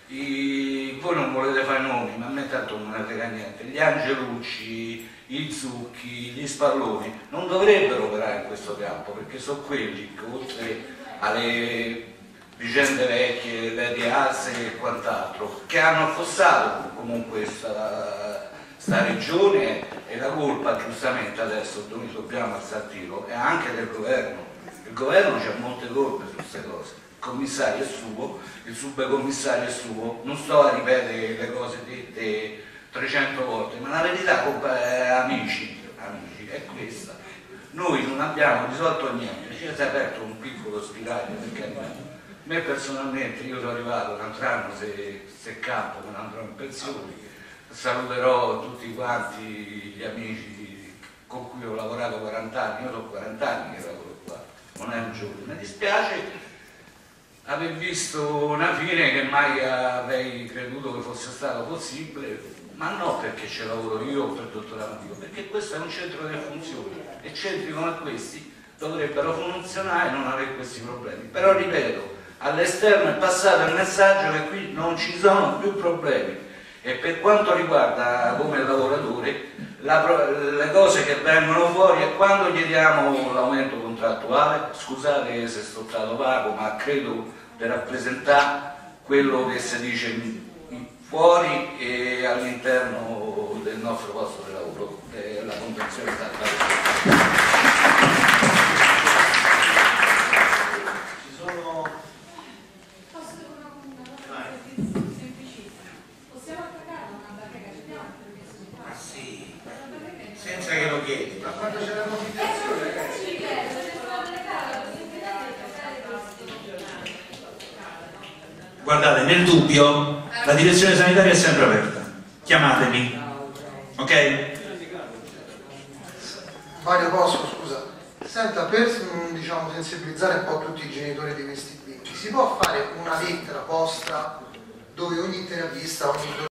i... voi non volete fare nomi, ma a me tanto non me ne frega niente, gli Angelucci, i Zucchi, gli Spalloni non dovrebbero operare in questo campo, perché sono quelli che oltre alle vicende vecchie, le rialze e quant'altro, che hanno affossato comunque questa, sta regione, e la colpa giustamente adesso noi dobbiamo alzarlo è anche del governo. Il governo c'ha molte colpe su queste cose, il commissario è suo, il subcommissario è suo, non sto a ripetere le cose dette trecento volte, ma la verità, eh, amici, amici, è questa. Noi non abbiamo risolto niente, ci è aperto un piccolo spiraglio, perché a me personalmente, io sono arrivato un altro anno, se, se campo, non andrò in pensione, saluterò tutti quanti gli amici con cui ho lavorato quaranta anni, io ho quaranta anni che lavoro qua, non è un giorno. Mi dispiace aver visto una fine che mai avrei creduto che fosse stato possibile, ma non perché ci lavoro io o per il dottor Amatico, perché questo è un centro che funziona e centri come questi dovrebbero funzionare e non avere questi problemi. Però ripeto, all'esterno è passato il messaggio che qui non ci sono più problemi. E per quanto riguarda come lavoratore, la, le cose che vengono fuori è quando chiediamo l'aumento contrattuale, scusate se sto stato vago, ma credo di rappresentare quello che si dice fuori e all'interno del nostro posto di lavoro, è la convenzione statale. Ci sono... senza che lo chiedi, ma quando c'è la motivazione, ragazzi. Guardate, nel dubbio la direzione sanitaria è sempre aperta, chiamatemi, ok? Mario Bosco, scusa, senta, per diciamo, sensibilizzare un po' tutti i genitori di questi bimbi, si può fare una lettera posta dove ogni terapista, ogni